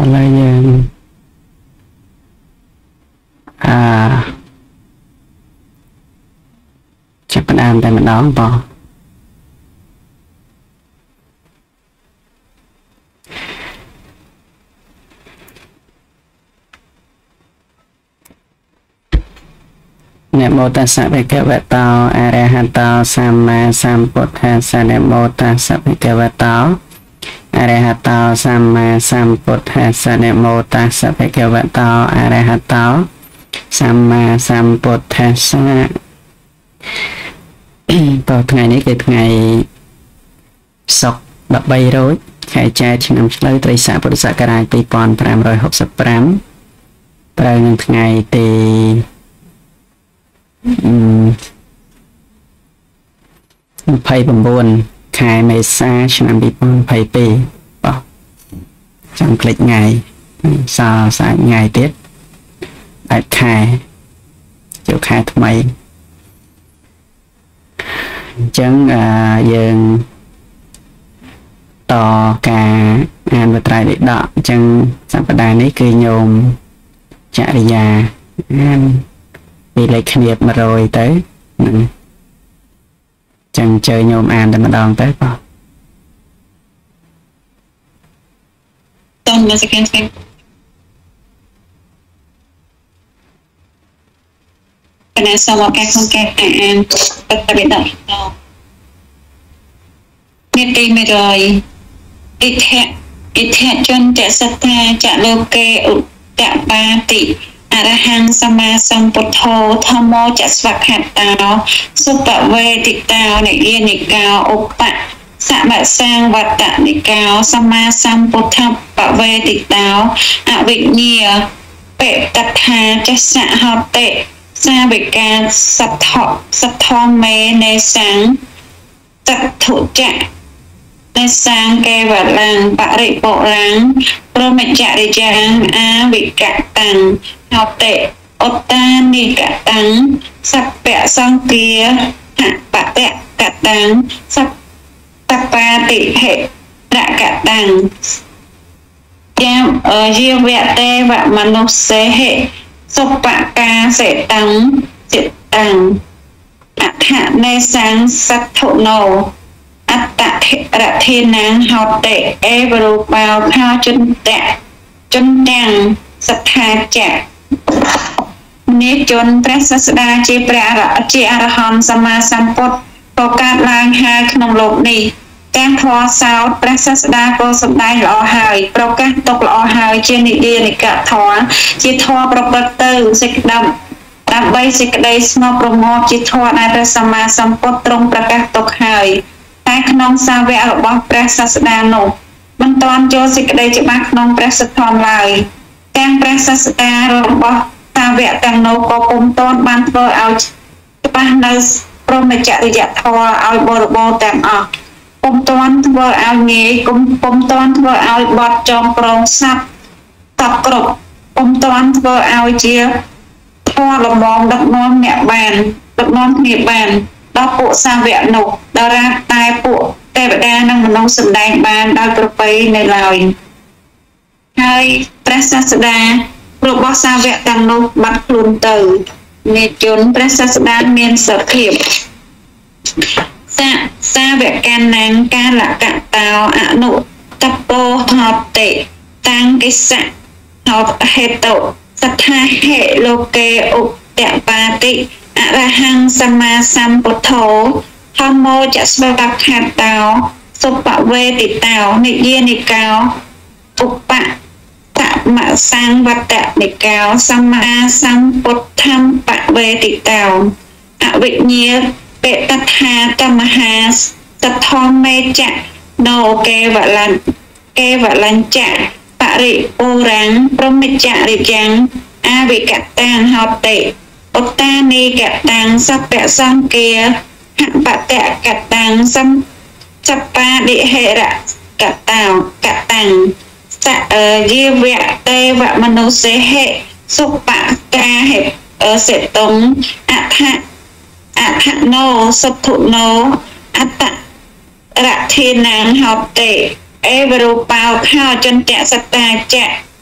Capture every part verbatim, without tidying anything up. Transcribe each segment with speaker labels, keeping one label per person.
Speaker 1: là dương à chắc bạn ăn tại mình đó bỏ Namo tassa bhagavato arahato samma sambuddhassa. Namo tassa bhagavato arahato samma sambuddhassa. Namo tassa bhagavato arahato samma sambuddhassa. Vào ngày này cái ngày sọc bập bay rồi khai cha trên năm lấy tây xã bồ sát carai tây pon pram rồi học sập pram vào ngày thì phải bầm buồn khai mê xa trên năm đi pon phải pi bỏ trong click ngày sao sáng ngày tiết đại khai chỗ khai thay mày chẳng dừng to cả an và trai để đọ chẳng sắp vào đài này cứ nhôm chạy đi già an vì lấy khả nghiệp mà rồi tới chẳng chơi nhôm an để mà đòn tới bỏ
Speaker 2: Don't miss against me. Cái này sau một cái không cái an tất cả biết đâu biết đi mới rồi ít hẹn ít hẹn chân chạy sát ta chạy lô kê ụ chạy ba tỷ arahang sama sambuddho thamo chạy svạc hạt tao xúc bạ vê tị tao này yên này cao ốc bạ xạ bạ sang vật tạ này cao sama sambuddha bạ vê tị tao ạ vịnh nhìa bệ tật hà chắc xạ hợp tệ xa bị ca sạch thọ sạch thọ mê nê sáng sạch thủ trạng nê sáng kê và làng bạ rị bộ láng pro mẹ chạ đi chàng á bị cả tăng học tệ ốt ta ni cả tăng sạch bẹ xong kia hạ bạ tẹ cả tăng sạch sạch ba tỷ hệ đã cả tăng giam ở diêu vẹ tê và mà nô xế hệ sốc bạ ca sẽ tăng diệt tăng át hạ nê sáng sắc thụ nổ át tạ rạ thiên náng học tệ e và rô bào khao chân tẹ chân tăng sắc thà chạ nế chôn prát sát đa chê prạ rạ chê a ra hòn sa ma sampot có cát lang hai khăn lộp nì các thoa sao prát sát đa cô sầm đai lọ hài pro các tộc lọ hài trên nị đia nị cả thoa chê thoa pro bật tư dịch đậm đậm bay dịch đây snow promo chê thoa nai prát sa ma sampot trong pra các tộc hài tai khăn sa vẽ ở bọc prát sát đa nổ bắn toàn cho dịch đây chê bác khăn prát sát thon lại các prát sát đa rồi bọc ta vẽ tăng nô có cùng tôn ban vơ ao ba nơi pro mẹ chạy đi dạt thoa ao bò bò tạm ở cùng tôn vơ ao nghề cùng cùng tôn vơ ao bọt trong prong sắp tập cột cùng tôn vơ ao chia thoa là mong đập non mẹ bàn đập non mẹ bàn đó bộ sa vẽ nổ đó ra tai bộ tê bệ đa năng mình nông sừng đánh bàn đau cơ pây này lòi hai prasasada rồi bó xa vẹ tăng nô bắt luôn từ nghe chốn prasasada miên sở thiệp xa xa vẹ can nang ca là cạn tàu ạ nụ tập bô hợp tệ tăng cái sạ hợp hệ tổ sát tha hệ lô kê ụ tẹo ba tị ạ ra hăng sama sam bột thố hâm mô chả sơ bạc hạt tàu sụp bạo vê tị tàu nị yên nị cao ụ bạc tạ mạ sang vật tạ nị cao sama sam bột thăm bạc vê tị tàu ạ vịnh nhiệt bệ tật hà tâm hà tật thon mê chạ nô kê vợ lần kê vợ lần chạ bạ rị ô ráng pro mê chạ rị chăng a bị cạ tàng hợp tệ ô ta ni cạ tàng sắp bẹ xong kia hạng bạ tẹ cạ tàng xăm sắp ba địa hệ rạ cạ tào cạ tàng sạ ở dìa vẹ tê vạ mà nô xế hệ xúc bạ ca hệ ở sẽ tống ạ hạ ạ hạ nô sắp thụ nô ạ tạ rạ thiên nàng học tệ e vào bao khao chân chạ sắp ta chạ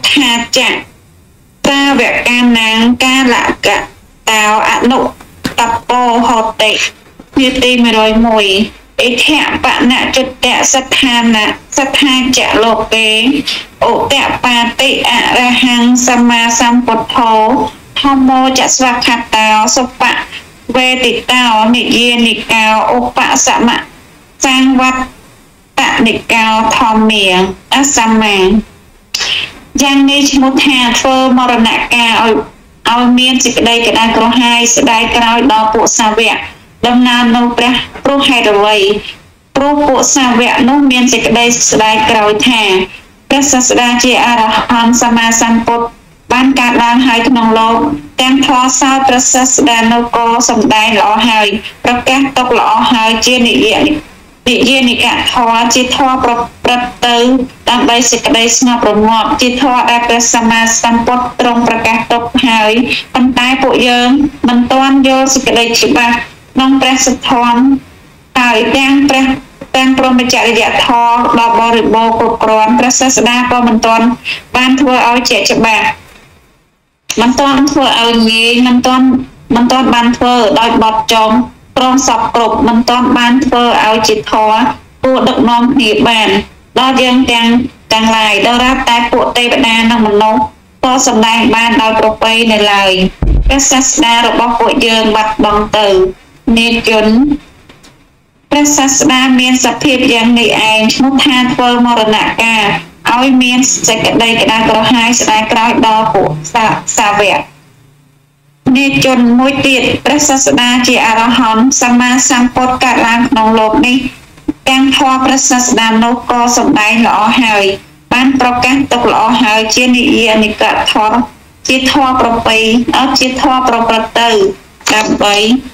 Speaker 2: ថាចៈតាវកានាងកាលកតោអនុតពោហោតិនីតិmột không mộtអិធបណជុតៈសត្ថានៈសត្ថាចៈលោកេឧតបាតិអរហង្គសម្មាសម្ពុទ្ធោធម្មោចស្វខតោសុបៈវេតិតោនិយានិកោឧបសមៈសង្វត្តនិកោធម្មាអសម្មាយ៉ាងនេះឈ្មោះថាធ្វើមរណកាលឲ្យឲ្យមានសេចក្តីក្តៅក្រហាយស្ដាយក្រោយដល់ពួកសាវកដំណើរនោះព្រះព្រោះហេតុអ្វីព្រោះពួកសាវកនោះមានសេចក្តីស្ដាយក្រោយថាព្រះសាស្តាជាអរហន្តសម្មាសម្ពុទ្ធបានកើតឡើងហើយក្នុងលោកទាំងធម៌សោតព្រះសាស្តានោះក៏សម្ដែងល្អហើយប្រកាសទុកល្អហើយជានិយនិនិយានិកធម៌ជាធម៌ប្រព្រឹត្តទៅដើម្បីសេចក្តីស្ងប់រងាប់ជាធម៌ដែលព្រះសម្មាសម្ពុទ្ធទ្រង់ប្រកាសទុកហើយប៉ុន្តែពួកយើងមិនទាន់យល់សេចក្តីច្បាស់ក្នុងព្រះសទ្ធំហើយទាំងព្រះទាំងព្រមចរិយធម៌ដ៏បរិបូរណ៍គ្រប់គ្រាន់ព្រះសាស្តាក៏មិនទាន់បានធ្វើឲ្យជាក់ច្បាស់មិនទាន់ធ្វើឲ្យងាយមិនទាន់មិនទាន់បានធ្វើដោយបត់ចងព្រមសពគ្រប់មិនទាន់បានធ្វើឲ្យជាធម៌ពួកដឹកនាំគ្នាបានដល់យើងទាំងទាំងឡាយដល់រាប់តែពួកទេវតានិងមនុស្សក៏សម្ដែងបានដោយប្រពៃនៅឡើយព្រះសាស្តារបស់ពួកយើងបាត់បង់ទៅនេជនព្រះសាស្តាមានសភាពយ៉ាងនេះឯងឈ្មោះថាធ្វើមរណកាលឲ្យមានសេចក្តីក្តៅក្រហាយស្ដាយក្រោយដល់ពួកសាវកនេជនមួយទៀតព្រះសាស្តាជាអរហន្តសម្មាសម្ពុទ្ធកើតឡើងក្នុងលោកនេះទាំងធម៌ព្រះសាស្តានោះក៏សម្ដែងល្អហើយបានប្រកាសទុកល្អហើយជានិយានិកធម៌ជាធម៌ប្រពៃអត់ជាធម៌ប្រព្រឹត្តទៅដើម្បី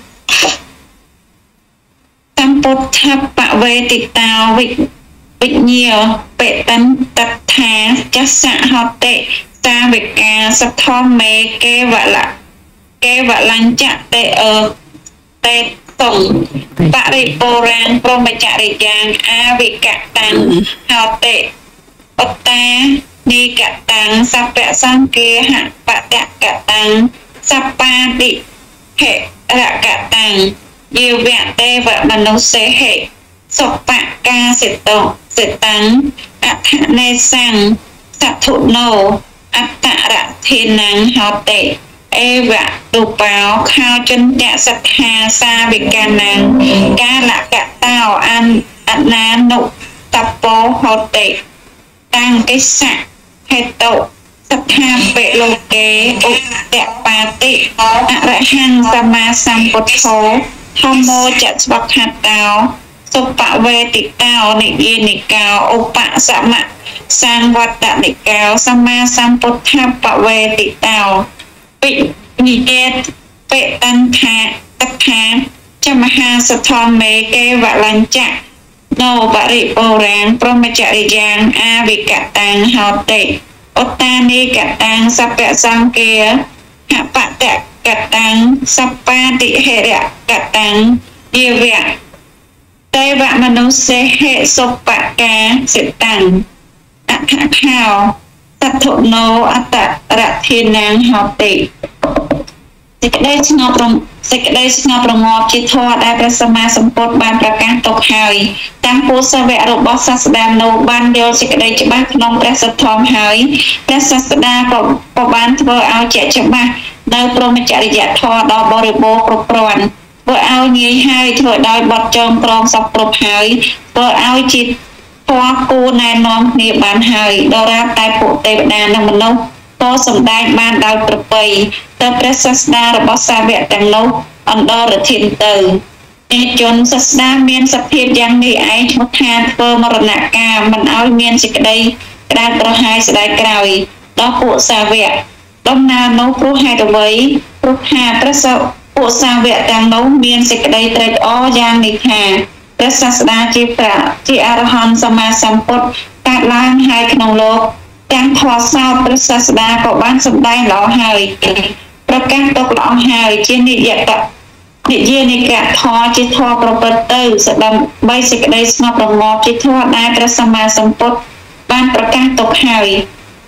Speaker 2: សម្ពុទ្ធបវេតិតោវិវិញ្ញាបេតន្តថាចស្សហតិតាវិកាសទ្ធមេកេវលៈកេវលញ្ចតេអតេតុងបរិបុរាណព្រមចរិយាងអាវិកតាំងហោតិអត្តានីកតាំងសព្វសង្ឃេហបតកតាំងសប្បាតិហេរកតាំងយាវៈទេវមនុស្សេហេសុបកាសិតោសិតាំងអថនេសੰសធុណោអត្តរធិណាំហោតិអេវៈទុបោខោចន្តៈសទ្ធាសាវិកានាងកាលកតោអនអណានុតពោហោតិតាំងកិស្សៈហេតុសទ្ធាបេលោកេឧបតបាតិអរហង្គសម្មាសម្ពុទ្ធោធម្មោចស្វខតោសុបវេតិតោនិយានិកោឧបសមៈសង្វត្តនិកោសម្មាសម្ពុទ្ធបវេតិតោពិនិយេតបេតន្ថាតថាចមហាសទ្ធមេកេវលញ្ចៈណោបរិបុរាណព្រមចរិយាងអាវិកតាំងហោតិអត្តានីកតាំងសព្វសង្ឃេហបតកតាំងសប្បាតិហេរកតាំងយាវៈទេវមនុស្សេហេសុបកាសិតាំងអថខោសទ្ធុណោអត្តរធិណាងហោតិសេចក្តីស្ងប់រំសេចក្តីស្ងប់រងាប់ជាធម៌ដែលព្រះសម្មាសម្ពុទ្ធបានប្រកាសទុកហើយទាំងពួកសាវករបស់សាស្តានោះបានយល់សេចក្តីច្បាស់ក្នុងព្រះសទ្ធំហើយព្រះសាស្តាក៏ក៏បានធ្វើឲ្យជាក់ច្បាស់នៅព្រមចរិយធម៌ដ៏បរិបូរណ៍គ្រប់គ្រាន់ធ្វើឲ្យងាយហើយធ្វើដោយបត់ចងក្រងសពគ្រប់ហើយធ្វើឲ្យជាធម៌គួរណែនាំគ្នាបានហើយដរាបតែពួកទេវតានិងមនុស្សក៏សម្ដែងបានដោយប្រពៃទៅព្រះសាស្តារបស់សាវកទាំងនោះអន្តរធានទៅទេជនសាស្តាមានសភាពយ៉ាងនេះឯងឈ្មោះថាធ្វើមរណកាលមិនឲ្យមានសេចក្តីក្តៅក្រហាយស្ដាយក្រោយដល់ពួកសាវកដំណើរនោះព្រោះហេតុអ្វីព្រោះថាព្រះសពួកសាវកទាំងនោះមានសេចក្តីត្រេកអរយ៉ាងនេះថាព្រះសាស្តាជាព្រះជាអរហន្តសម្មាសម្ពុទ្ធកើតឡើងហើយក្នុងលោកទាំងធម៌សោតព្រះសាស្តាក៏បានសម្ដែងល្អហើយប្រកាសទុកល្អហើយជានិយតនិយានិកធម៌ជាធម៌ប្រព្រឹត្តទៅស្ដាំបីសេចក្តីស្ងប់រងាប់ជាធម៌ដែលព្រះសម្មាសម្ពុទ្ធបានប្រកាសទុកហើយ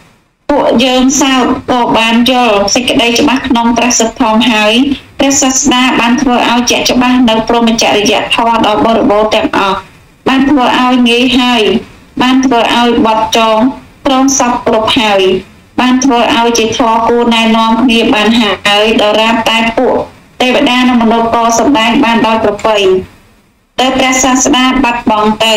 Speaker 2: ពួកយើងសោតក៏បានយល់សេចក្តីច្បាស់ក្នុងព្រះសទ្ធំហើយព្រះសាស្តាបានធ្វើឲ្យជាក់ច្បាស់នៅព្រហ្មចរិយធម៌ដ៏បរិបូរណ៍ទាំងអស់បានធ្វើឲ្យងាយហើយបានធ្វើឲ្យបត់ចងត្រង់សពគ្រប់ហើយបានធ្វើឲ្យជាធម៌គួរណែនាំគ្នាបានហើយដល់រាបតែពួកទេវតានិងមនុស្សក៏សម្ដែងបានដោយប្រពៃទៅព្រះសាស្តាបាត់បង់ទៅ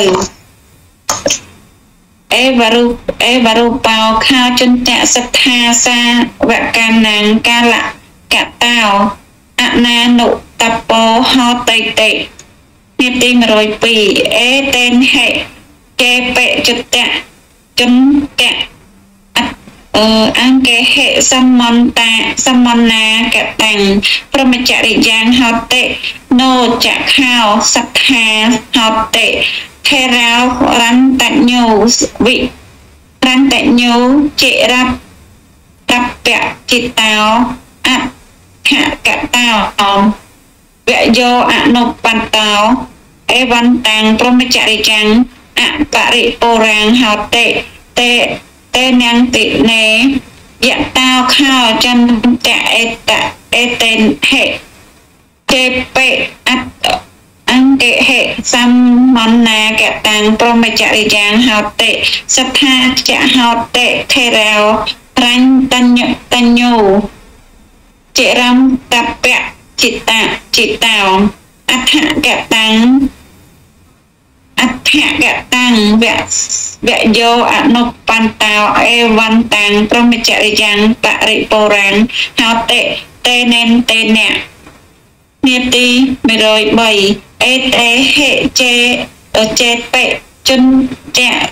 Speaker 2: អេវរុអេវរុបោខោចន្ទៈសទ្ធាសាវកានាងកាលកតោអណានុតពោហោតេតេនាទីmột không haiអេតេនហេកេបេចតៈចន្តៈអឺអង្គេហេសមន្តាសមណាកតាំងព្រមចរិយាងហោតេណោចខោសទ្ធាហោតេថេរោរន្តញ្ញោវិរន្តញ្ញោចិរាប់តពៈចិត្តោអខកតោវយោអនុបន្តោអេវន្តាំងព្រមចរិយាងអបរិពុរាងហោតេតេតេនាងតិនេយតោខោចន្តៈអេតអេតេនហេកេបេអតអង្គេហេសមណាកតាំងព្រមចរិយាងហោតេសទ្ធាចហោតេថេរោរញ្ញតញ្ញតញ្ញោចិរំតពៈចិត្តៈចិត្តោអដ្ឋកតាំងអដ្ឋកតាំងវៈវយោអនុបន្តោអេវន្តាំងព្រមចរិយាងបរិពុរាងហោតេតេនេនតេនៈនាទីmột không baអេតេហេចេចេបេជន្តៈ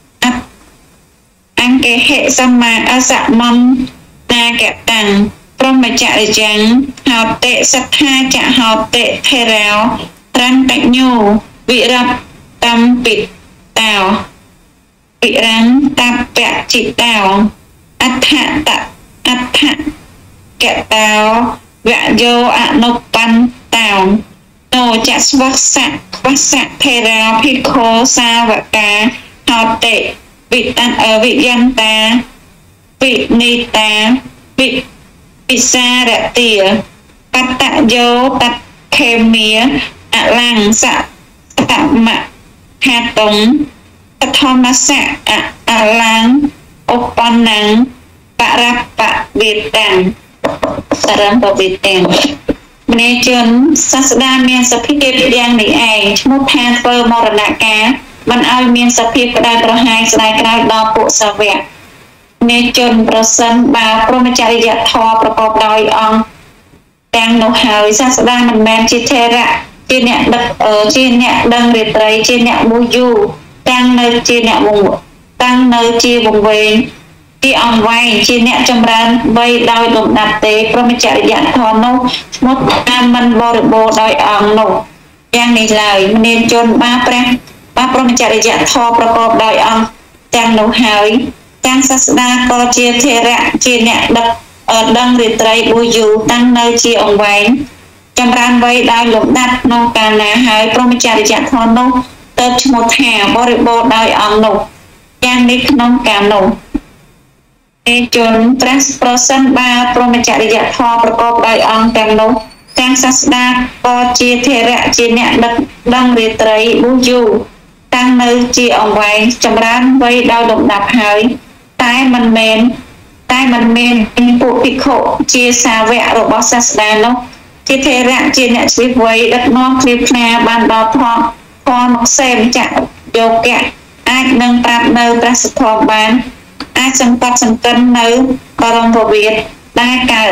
Speaker 2: អង្គេហេសម្មាអសមន្តាកតាំងព្រមចរិយាងហោតេសទ្ធាចហោតេថេរោរន្តញ្ញោវិរតតំពិតោវិរន្តពៈចិត្តោអដ្ឋតអដ្ឋកតោវយោអនុបន្តោណោចស្វស្សៈវស្សៈថេរាភិក្ខុសាវកាហោតេវិតនវិយន្តាវិនិតាវិពិសារទាបតយោតខេមាអលង្សៈតមៈហាតុងបឋមសៈអលង្ឧបនੰបរបវេតាំងសរំបវេតាំងមនេជនសាស្តាមានសភាពយ៉ាងនេះឯងឈ្មោះថាធ្វើមរណកាលមិនឲ្យមានសភាពក្តៅក្រហាយស្ដាយក្រោយដល់ពួកសាវកនេជនប្រសិនបើព្រហ្មចរិយធម៌ប្រកបដោយអង្គទាំងនោះហើយសាស្តាមិនមែនជាថេរៈជាអ្នកដឹកជាអ្នកដឹងរាត្រីជាអ្នកមូយូតាំងនៅជាអ្នកវងតាំងនៅជាវង្វេងជាអង្វែងជាអ្នកចម្រើនវ័យដោយលំដាប់ទេព្រហ្មចរិយធម៌នោះឈ្មោះថាមិនបរិបូរណ៍ដោយអង្គនោះយ៉ាងនេះឡើយមនាជនបាព្រះបាព្រហ្មចរិយធម៌ប្រកបដោយអង្គទាំងនោះហើយទាំងសាស្តាក៏ជាថេរៈជាអ្នកដឹកដឹងរាត្រីបួយូតាំងនៅជាអង្វែងចម្រើនវ័យដោយលំដាប់ក្នុងកាលណាហើយព្រហ្មចរិយធម៌នោះទៅឈ្មោះថាបរិបូរណ៍ដោយអង្គនោះយ៉ាងនេះក្នុងកាលនោះឯជនព្រះប្រសិនបើព្រហ្មចរិយធម៌ប្រកបដោយអង្គទាំងនោះទាំងសាស្តាក៏ជាថេរៈជាអ្នកដឹកដឹងរាត្រីបួយូតាំងនៅជាអង្វែងចម្រើនវ័យដោយលំដាប់ហើយតែមិនមែនតែមិនមែនពួកភិក្ខុជាសាវករបស់សាស្តានោះជាថេរៈជាអ្នកជីវ័យដឹកនាំគ្រាផ្នាបានដល់ធម៌ធម៌មកសេមចៈយកៈអាចនឹងប្រាប់នៅព្រះសទ្ធមបានអាចសង្កត់សង្កិននៅបរមពវិតដែលកើត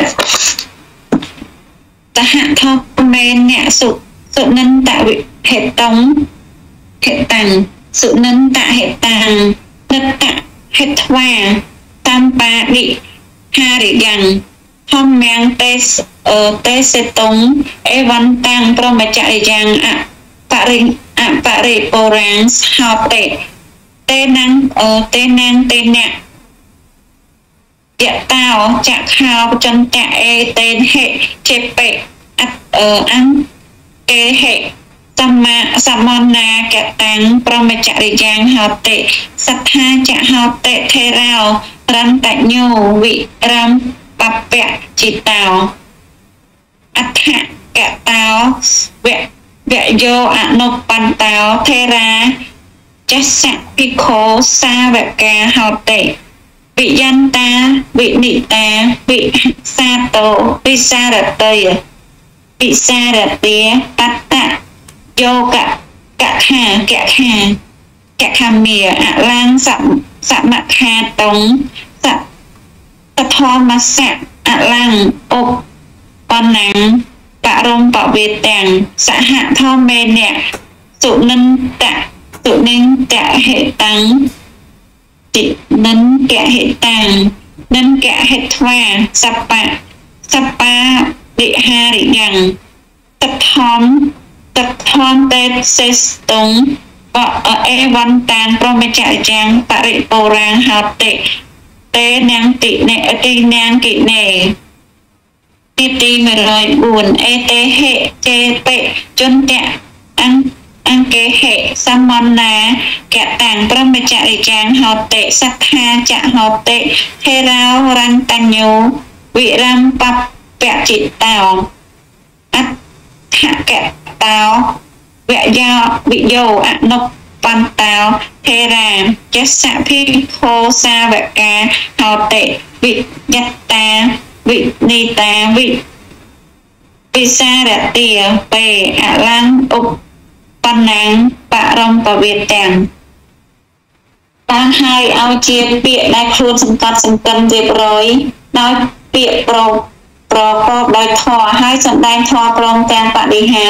Speaker 2: តហធម្មេអ្នកសុសុនិន្តវិហេតងហេតាំងសុនិន្តហេតាំងនិត្តហេត្វាតាមបាឌិហារិយ៉ាងហមមាំងតេសតេសេតងអេវន្តាំងព្រមចរិយ៉ាងអបរិអបរិពុរាងហោតេតេណាំងតេណាំងតេនៈយតោចខោចន្តៈអេតេនហេចេបេអអង្គេហេសម្មាសមណាកតាំងព្រហ្មចរិយាងហោតេសទ្ធាចហោតេថេរោ răng tại nhô vị ram bạp vẹn chỉ tào át hạ kẹ tào vẹn vẹn vô ạ nộp bàn tào thê ra chắc sạc pi khố xa vẹn ca hào tệ vị dân ta vị nị ta vị sa tổ vị sa rật tây vị sa rật tía tát tạ vô cả cả hà kẹ hà kẹ hà mìa ạ lang sạm sạm mặt hà tống sạm tật thon mà sạm ạ lang ộp con nắng bạ rong bảo vệ tàng xã hạ tho mê nẹ tụ nâng tạ tụ ninh tạ hệ tăng chị nâng kẹ hệ tàng nâng kẹ hệ thoa sạp bạ sạp ba địa ha địa găng tật thon tật thon tết xê tống và ở e văn tàn pro mê chạy trang bạ rị bồ ràng hào tệ tế nàng tị nệ ở đi nàng kỵ nệ ti ti mà rồi buồn e tế hệ chê pệ chôn tẹ ăn ăn kế hệ samon ná kẹ tàng pro mê chạy trang hào tệ sắc ha chạ hào tệ thê rao răng tàn nhô vị răng bắp vẹ chị tàu ắt hạ kẹ tàu vẹ do bị dầu ạ nộp văn tàu thê ra chất xạ phi khô xa vẹ ca hào tệ vị nhật ta vị ni ta vị vị xa đã tìa về ạ lăng ục văn nắng bạ rong và việt tàng ta hai ao chia bịa đại khuôn sầm cắt sầm cân việc rồi nói bịa pro pro pro đòi thò hai sầm đai thò prong tàng bạ đi hà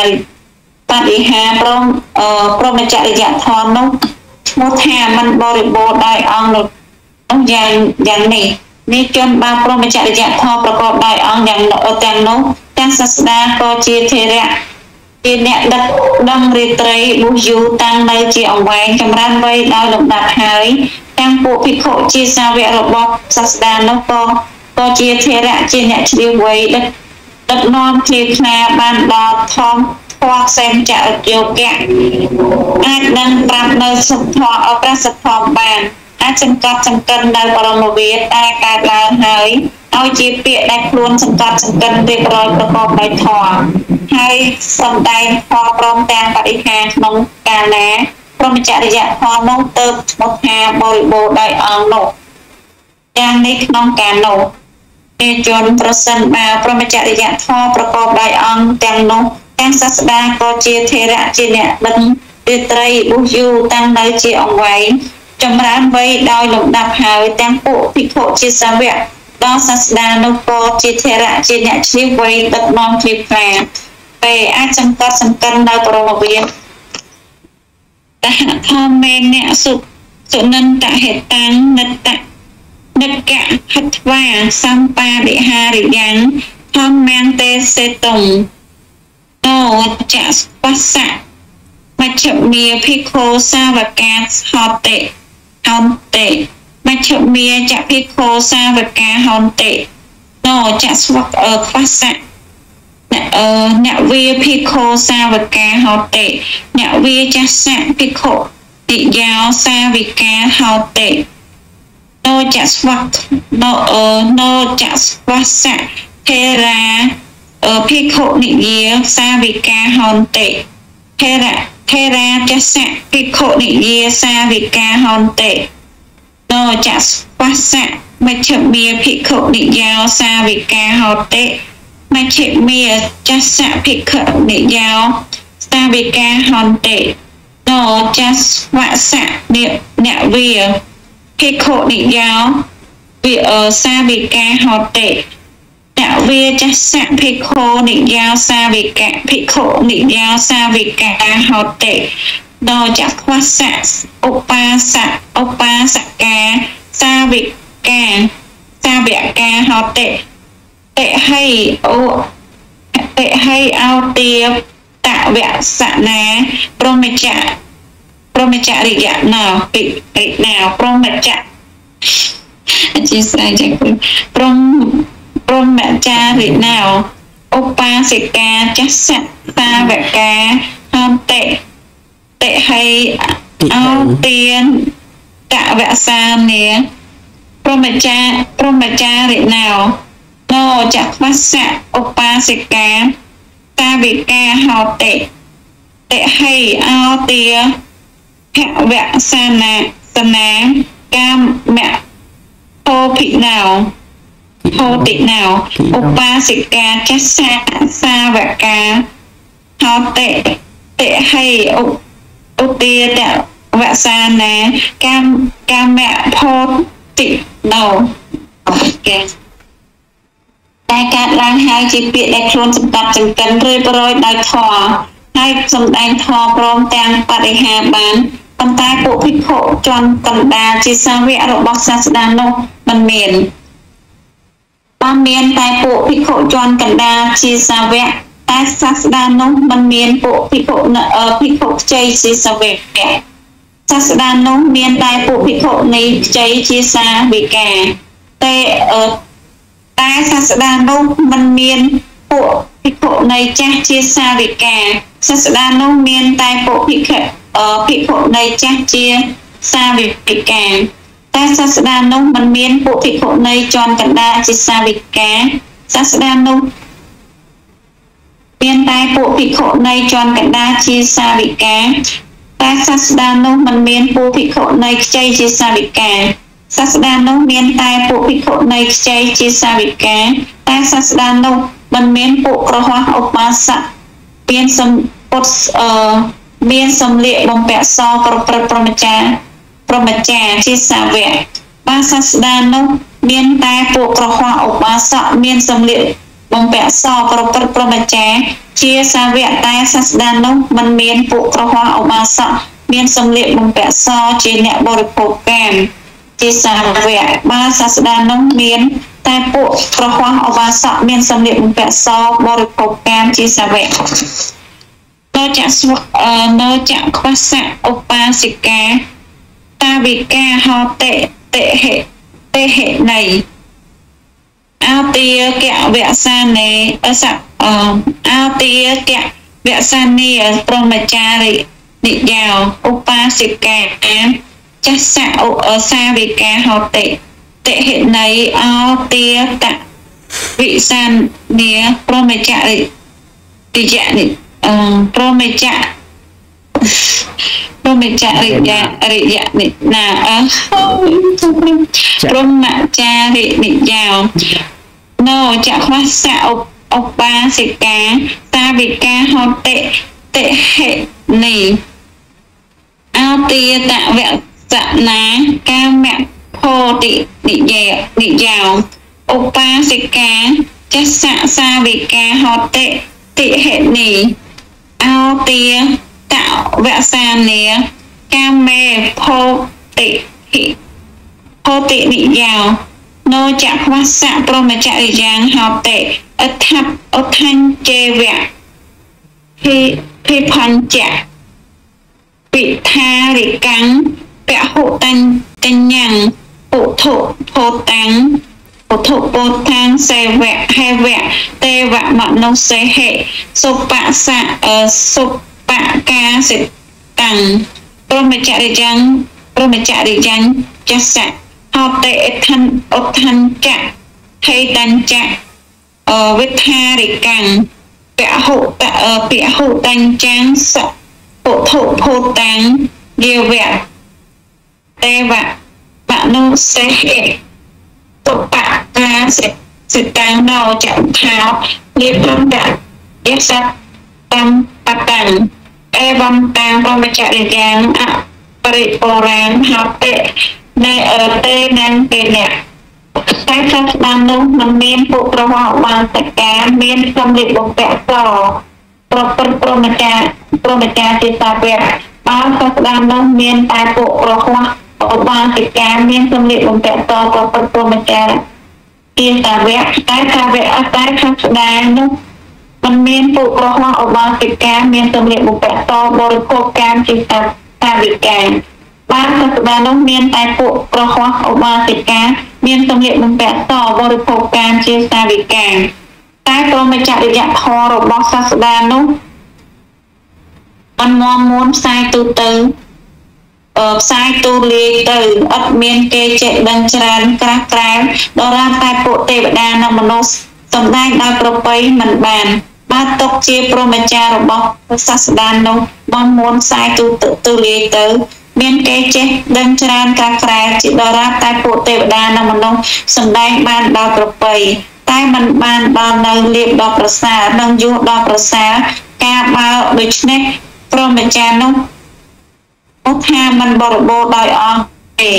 Speaker 2: bạ đi hà prong ờ pro mà chạy dạ thò nó một hàมันบริบูรณ์ได้องค์ต้องอย่างอย่างนี้นี่จนบางพรหมจริยธรรมประกอบได้องค์อย่างแต่งนู้แต่งศาสนาก็เจเทระជាអ្នកដឹកដឹងរាត្រីបុស្សយូតាំងនៅជាអង្វែងចម្រើនវ័យដោយលំដាប់ហើយទាំងពួកភិក្ខុជាសាវករបស់សាស្តានោះក៏ក៏ជាធរៈជាអ្នកជ្រាបវ័យដឹកដឹកនាំគ្រាខ្នាបានដល់ធម្មធម៌ផ្សេងចរិតយោគៈអាចនឹងប្រាប់នៅសុខធម៌អប្រសិទ្ធធម៌បានអាចសង្កត់សង្កិននៅបរមវាទតែកើតឡើងហើយឲ្យជាពាក្យដែលខ្លួនសង្កត់សង្កិនរៀបរយប្រកបដោយធម៌ហើយសំដែងធម៌ព្រមទាំងបរិហាក្នុងកាលណាព្រមចរិយធម៌នោះទៅឈ្មោះថាបរិបូរណ៍ដោយអង្គនោះយ៉ាងនេះក្នុងកាលនោះទេជនប្រសិនបើព្រមចរិយធម៌ប្រកបដោយអង្គទាំងនោះទាំងសាស្តាក៏ជាធរៈជាអ្នកដឹងរាត្រីបុស្សយូតាំងនៅជាអង្វែងចម្រើនវ័យដោយលំដាប់ហើយទាំងពួកភិក្ខុជាសាវកដល់សាស្តានោះក៏ជាធរៈជាអ្នកជ្រាបវ័យដឹកនាំគ្រាខ្លាពេលអាចសង្កត់សង្កិននៅបរមវាទតហធម្មេអ្នកសុសុនន្តហេតាំងនិតៈនិកៈហត្វាសម្បារិហារិយ៉ាងធម្មមាំងទេសេតុងតោចស្បស្សៈមជ្ឈមាភិក្ខុសាវកាហោតេហោតេមជ្ឈមាចភិក្ខុសាវកាហោតេតោចស្វកអខ្វស្សៈអឺអ្នកវាភិក្ខុសាវកាហោតេអ្នកវាចស្សៈភិក្ខុនិយោសាវិកាហោតេតោចស្វកតោអឺណោចស្វស្សៈធេរាអឺភិក្ខុនិយោសាវិកាហោតេធេរៈធេរាចស្សៈភិក្ខុនិយាសាវិកាហន្តិតោចស្វស្សៈមជ្ឈមាភិក្ខុនិយោសាវិកាហន្តិមជ្ឈមាចស្សៈភិក្ខុនិយោសាវិកាហន្តិតោចស្វស្សៈអ្នកវាភិក្ខុនិយោវិសាវិកាហន្តិអ្នកវាចស្សៈភិក្ខុនិយោសាវិកាភិក្ខុនិយោសាវិកាហោតេដោចក្វស្សៈឧបាសៈឧបាសកាសាវិកាសាវិកាហោតេតេហៃអូតេហៃអោទាតវសនាព្រមចៈព្រមចរិយណោពិរិណោព្រមចៈអធិស្ឋានចាព្រមព្រមចារិណោឧបាសិកាចស្សៈសាវកាហន្តេតេហៃអោទានតវសានាព្រមចាព្រមចារិណោណោចក្វសៈឧបាសិកាតាវិកាហោតិតិហេអោទាភវសានាសនាកាមភោភិណោហោតិណោឧបាសិកាចសាសាវកាហោតិតិហេឧឧទាតវសានាកាមកាមភោតិណោអូខេតែកាត់ឡើងហើយជាពាក្យដែលខ្លួនសម្បត្តិចង្កិនរឿយប្រយដោយធម៌ហើយសម្ដែងធម៌ព្រមទាំងបរិហាបានប៉ុន្តែពួកភិក្ខុជន់កណ្ដាលជាសាវករបស់សាស្តានោះមិនមានបានមានតែពួកភិក្ខុជន់កណ្ដាលជាសាវកតែសាស្តានោះមិនមានពួកភិក្ខុភិក្ខុខ្ចីជាសាវកសាស្តានោះមានតែពួកភិក្ខុនៃខ្ចីជាសាវិកាតែតែសាស្តានោះមិនមានពួកភិក្ខុនៃចាស់ជាសាវិកាសាស្តានោះមានតែពួកភិក្ខុភិក្ខុនៃចាស់ជាសាវិកាតែសាស្តានោះមិនមានពួកភិក្ខុនៃជន់កណ្ដាលជាសាវិកាសាស្តានោះមានតែពួកភិក្ខុនៃជន់កណ្ដាលជាសាវិកាតែសាស្តានោះមិនមានពួកភិក្ខុនៃខ្ចីជាសាវិកាសាស្តានោះមានតែពួកភិក្ខុនៃខ្ចីជាសាវិកាតែសាស្តានោះមិនមានពួកក្រហមឧបាសកមានសំពុតអឺមានសំលៀកបំពាក់សប្រព្រឹត្តព្រមចារ្យព្រមចារ្យជាសាវកបាសាស្តានោះមានតែពួកក្រហមឧបាសកមានសំលៀកបំពាក់សប្រព្រឹត្តព្រមចារ្យជាសាវកតែសាស្តានោះមិនមានពួកក្រហមឧបាសកមានសំលៀកបំពាក់សជាអ្នកបរិភោគកាមជាសាវកបាសាស្តានោះមានតែពួកក្រហមឧបាសកមានសំលៀកបំពាក់សបរិភោគកាមជាសាវកនៅចក្សនៅចក្វសៈឧបាសិកាតាវិកាហោតិតិហេតិហេណៃអោទាកវសានេអសអោទាកវសានីព្រមចារិនិយោឧបាសិកាចសៈឧសាវិកាហោតិតិហេណៃអោទាតវិសានីព្រមចារិតិយនិព្រមចាព្រមចារិយរិយនិណាអព្រមចារិនិយោណោចក្វសៈឧបាសិកាតាវិកាហោតិតិហេនីអោទាតវសនាកាមភោតិនិយោនិយោឧបាសិកាចសៈសាវិកាហោតិតិហេនីអោទាតវសានីកាមេភោតិភោតិនិយោណោចក្វសៈព្រមចរិយាងហោតិអដ្ឋអដ្ឋញ្ជេវៈភិភិផញ្ចៈពិថារិកੰពហុតញ្ញញ្ញពុទ្ធុភោតាំងពុទ្ធុពោតាំងសេវៈហេវៈទេវមនុសេហិសុបសៈសុបកាសិតាំងព្រមចរិយាងព្រមចរិយាងចសៈហោតិអដ្ឋនអដ្ឋញ្ចៈហេតញ្ចៈវិថារិកੰពហុតពហុតញ្ញញ្ញសពុទ្ធុភោតាំងយាវៈទេវមនុសេហិសុបកាសិតាំងណោចថាលិភន្តៈយសតតំបតាំងអេវំតាំងព្រមចរិយាងអបរិបរាណហោតិនៃអរតេនឹងទេអ្នកតែសាស្តានោះមិនមានពួកប្រវោបានតកាមានសំលៀកបំពាក់សប្រព្រឹត្តព្រមចារ្យព្រមចារ្យជាសាវកបើសាស្តានោះមានតែពួកប្រវោឧបាសិកាមានសម្លៀកបំពាក់សប្រព្រឹត្តព្រមចារ្យជាសាវកតែសាវកអត់តែសាស្តានោះមិនមានពួកប្រវោឧបាសិកាមានសម្លៀកបំពាក់សបរិភោគកាមជាសាវិកាបានសាស្តានោះមានតែពួកប្រហោះឧបាសិកាមានសម្លៀកបំពាក់សបរិភោគកាមជាសាវិកាតែព្រមចរិយធម៌របស់សាស្តានោះបាននាំមួនផ្សាយទូទៅផ្សាយទូលាយទៅអត់មានគេចេះដឹងច្រើនក្រាស់ក្រែលដរាបតែពួកទេវតានិងមនុស្សសម្ដែងដោយប្រពៃមិនបានបើຕົកជាព្រហ្មចារ្យរបស់សាស្តានោះបងមុនផ្សាយទូទូលាយទៅមានគេចេះដឹងច្រើនក្រាស់ក្រែលជាដរាបតែពួកទេវតានិងមនុស្សសម្ដែងបានដោយប្រពៃតែมันបានដល់នៅលៀបដល់ប្រសើរនិងយុះដល់ប្រសើរការបើដូច្នេះព្រហ្មចារ្យនោះអត់ថាมันបរិបូរដោយអស់ទេ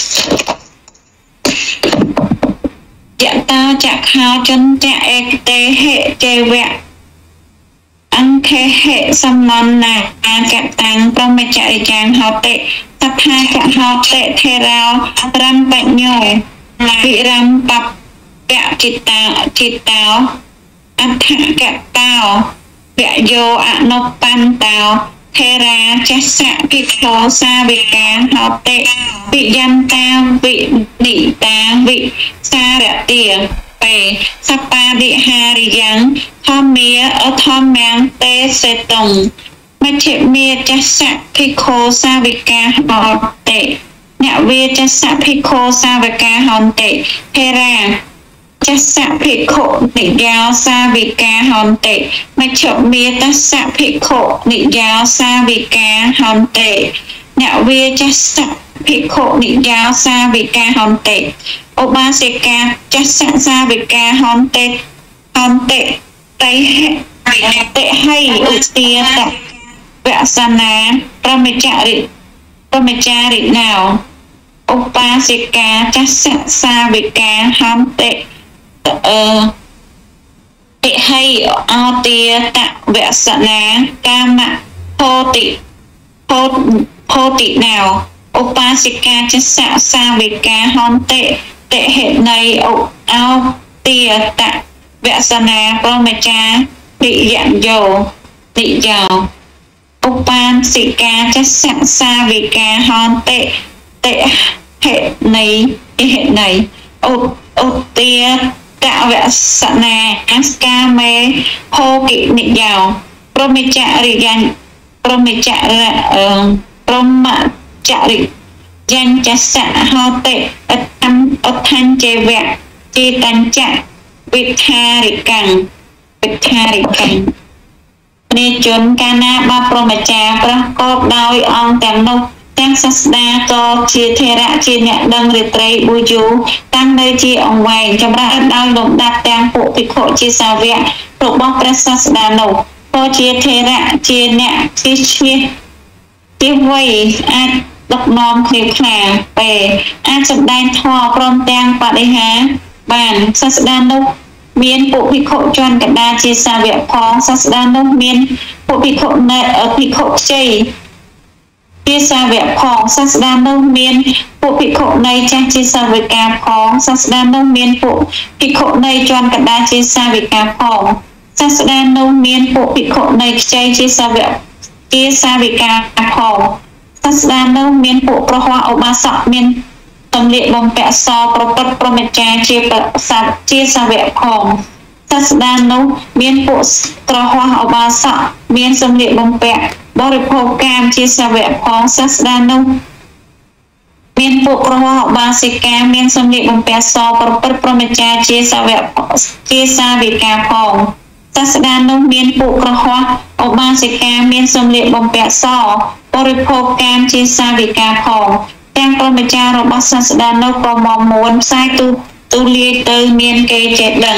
Speaker 2: យៈតាចក្ខោចន្តៈឯកតេហេចេវៈអង្គេហេសំណនណាអាកតាំងព្រហ្មចរិយាងហោតិតថាចហោតិធេរោរំបញ្ញោវិរំបបៈចិត្តតាចិត្តតោអដ្ឋកតោវយោអនុបន្តោធេរាចស្សៈភិក្ខុសាវិកាហោតិវិយន្តាវិនិតាវិសារទាពេសបារិហារិយ៉ាងធម្មាអធម្មាំទេសេតុងមជ្ឈិមេចស្សៈភិក្ខុសាវិកាហោតិអ្នកវាចស្សៈភិក្ខុសាវិកាហោតិធេរាចស្សៈភិក្ខុនិយោសាវិកាហន្តិមជ្ឈមេតស្សៈភិក្ខុនិយោសាវិកាហន្តិអ្នកវាចស្សៈភិក្ខុនិយោសាវិកាហន្តិឧបាសិកាចស្សៈសាវិកាហន្តិហន្តិតៃហេតិហៃឧទាតវសនាប្រមចរិប្រមចារិណោឧបាសិកាចស្សៈសាវិកាហន្តិអឺតិហៃអទាតវសនាកាមផោតិផោផោតិណោឧបាសិកាចស្សៈសាវិកាហន្តិតិហេណៃឧអោទាតវសនាព្រហ្មចារិយយោនិយោឧបាសិកាចស្សៈសាវិកាហន្តិតិហេណៃតិហេណៃឧឧទាកវសនាអស្កាមេហោគិនិយោព្រមចរិយាព្រមចរព្រមចរិយាចស្សៈហោតិអដ្ឋំអដ្ឋញ្ចេវៈចេតញ្ចៈវិធារិកੰវិធារិកੰនេះជនកាលណាបើព្រមចារ្យប្រកបដោយអង្គទាំងនោះទាំងសាស្តាក៏ជាធេរៈជាអ្នកដឹងរាត្រីប៊ូយូតាំងនៅជាអង្វែងចម្រើនដោយលំដាប់ទាំងពួកភិក្ខុជាសាវករបស់ព្រះសាស្តានោះក៏ជាធេរៈជាអ្នកជាឈ្មោះពីវ័យអាចដឹកនាំគ្នាខ្លាពេលអាចសម្ដែងធម៌ព្រមទាំងបដិហាបានសាស្តានោះមានពួកភិក្ខុជាន់កណ្ដាលជាសាវកផងសាស្តានោះមានពួកភិក្ខុនៅភិក្ខុខ្ចីជាសាវកផងសាស្តានោះមានពួកភិក្ខុនៃចាស់ជាសាវិកាផងសាស្តានោះមានពួកភិក្ខុនៃជាន់កណ្ដាលជាសាវិកាផងសាស្តានោះមានពួកភិក្ខុនៃខ្ចីជាសាវកជាសាវិកាផងសាស្តានោះមានពួកប្រហោះឧបាសកមានទំលាកបំពាក់សប្រពុតព្រហ្មចារ្យជាសាជាសាវកផងសាស្តានោះមានពួកក្រហោះឧបាសកមានសម្លៀកបំពាក់បរិភោគកាមជាសាវកផងសាស្តានោះមានពួកក្រហោះឧបាសិកាមានសម្លៀកបំពាក់សប្រពុតព្រហ្មចារ្យជាសាវកជាសាវិកាផងសាស្តានោះមានពួកក្រហោះឧបាសិកាមានសម្លៀកបំពាក់សបរិភោគកាមជាសាវិកាផងទាំងព្រហ្មចារ្យរបស់សាស្តានោះក៏មកមួនផ្សាយទូទូលាយទៅមានគេចេះដឹង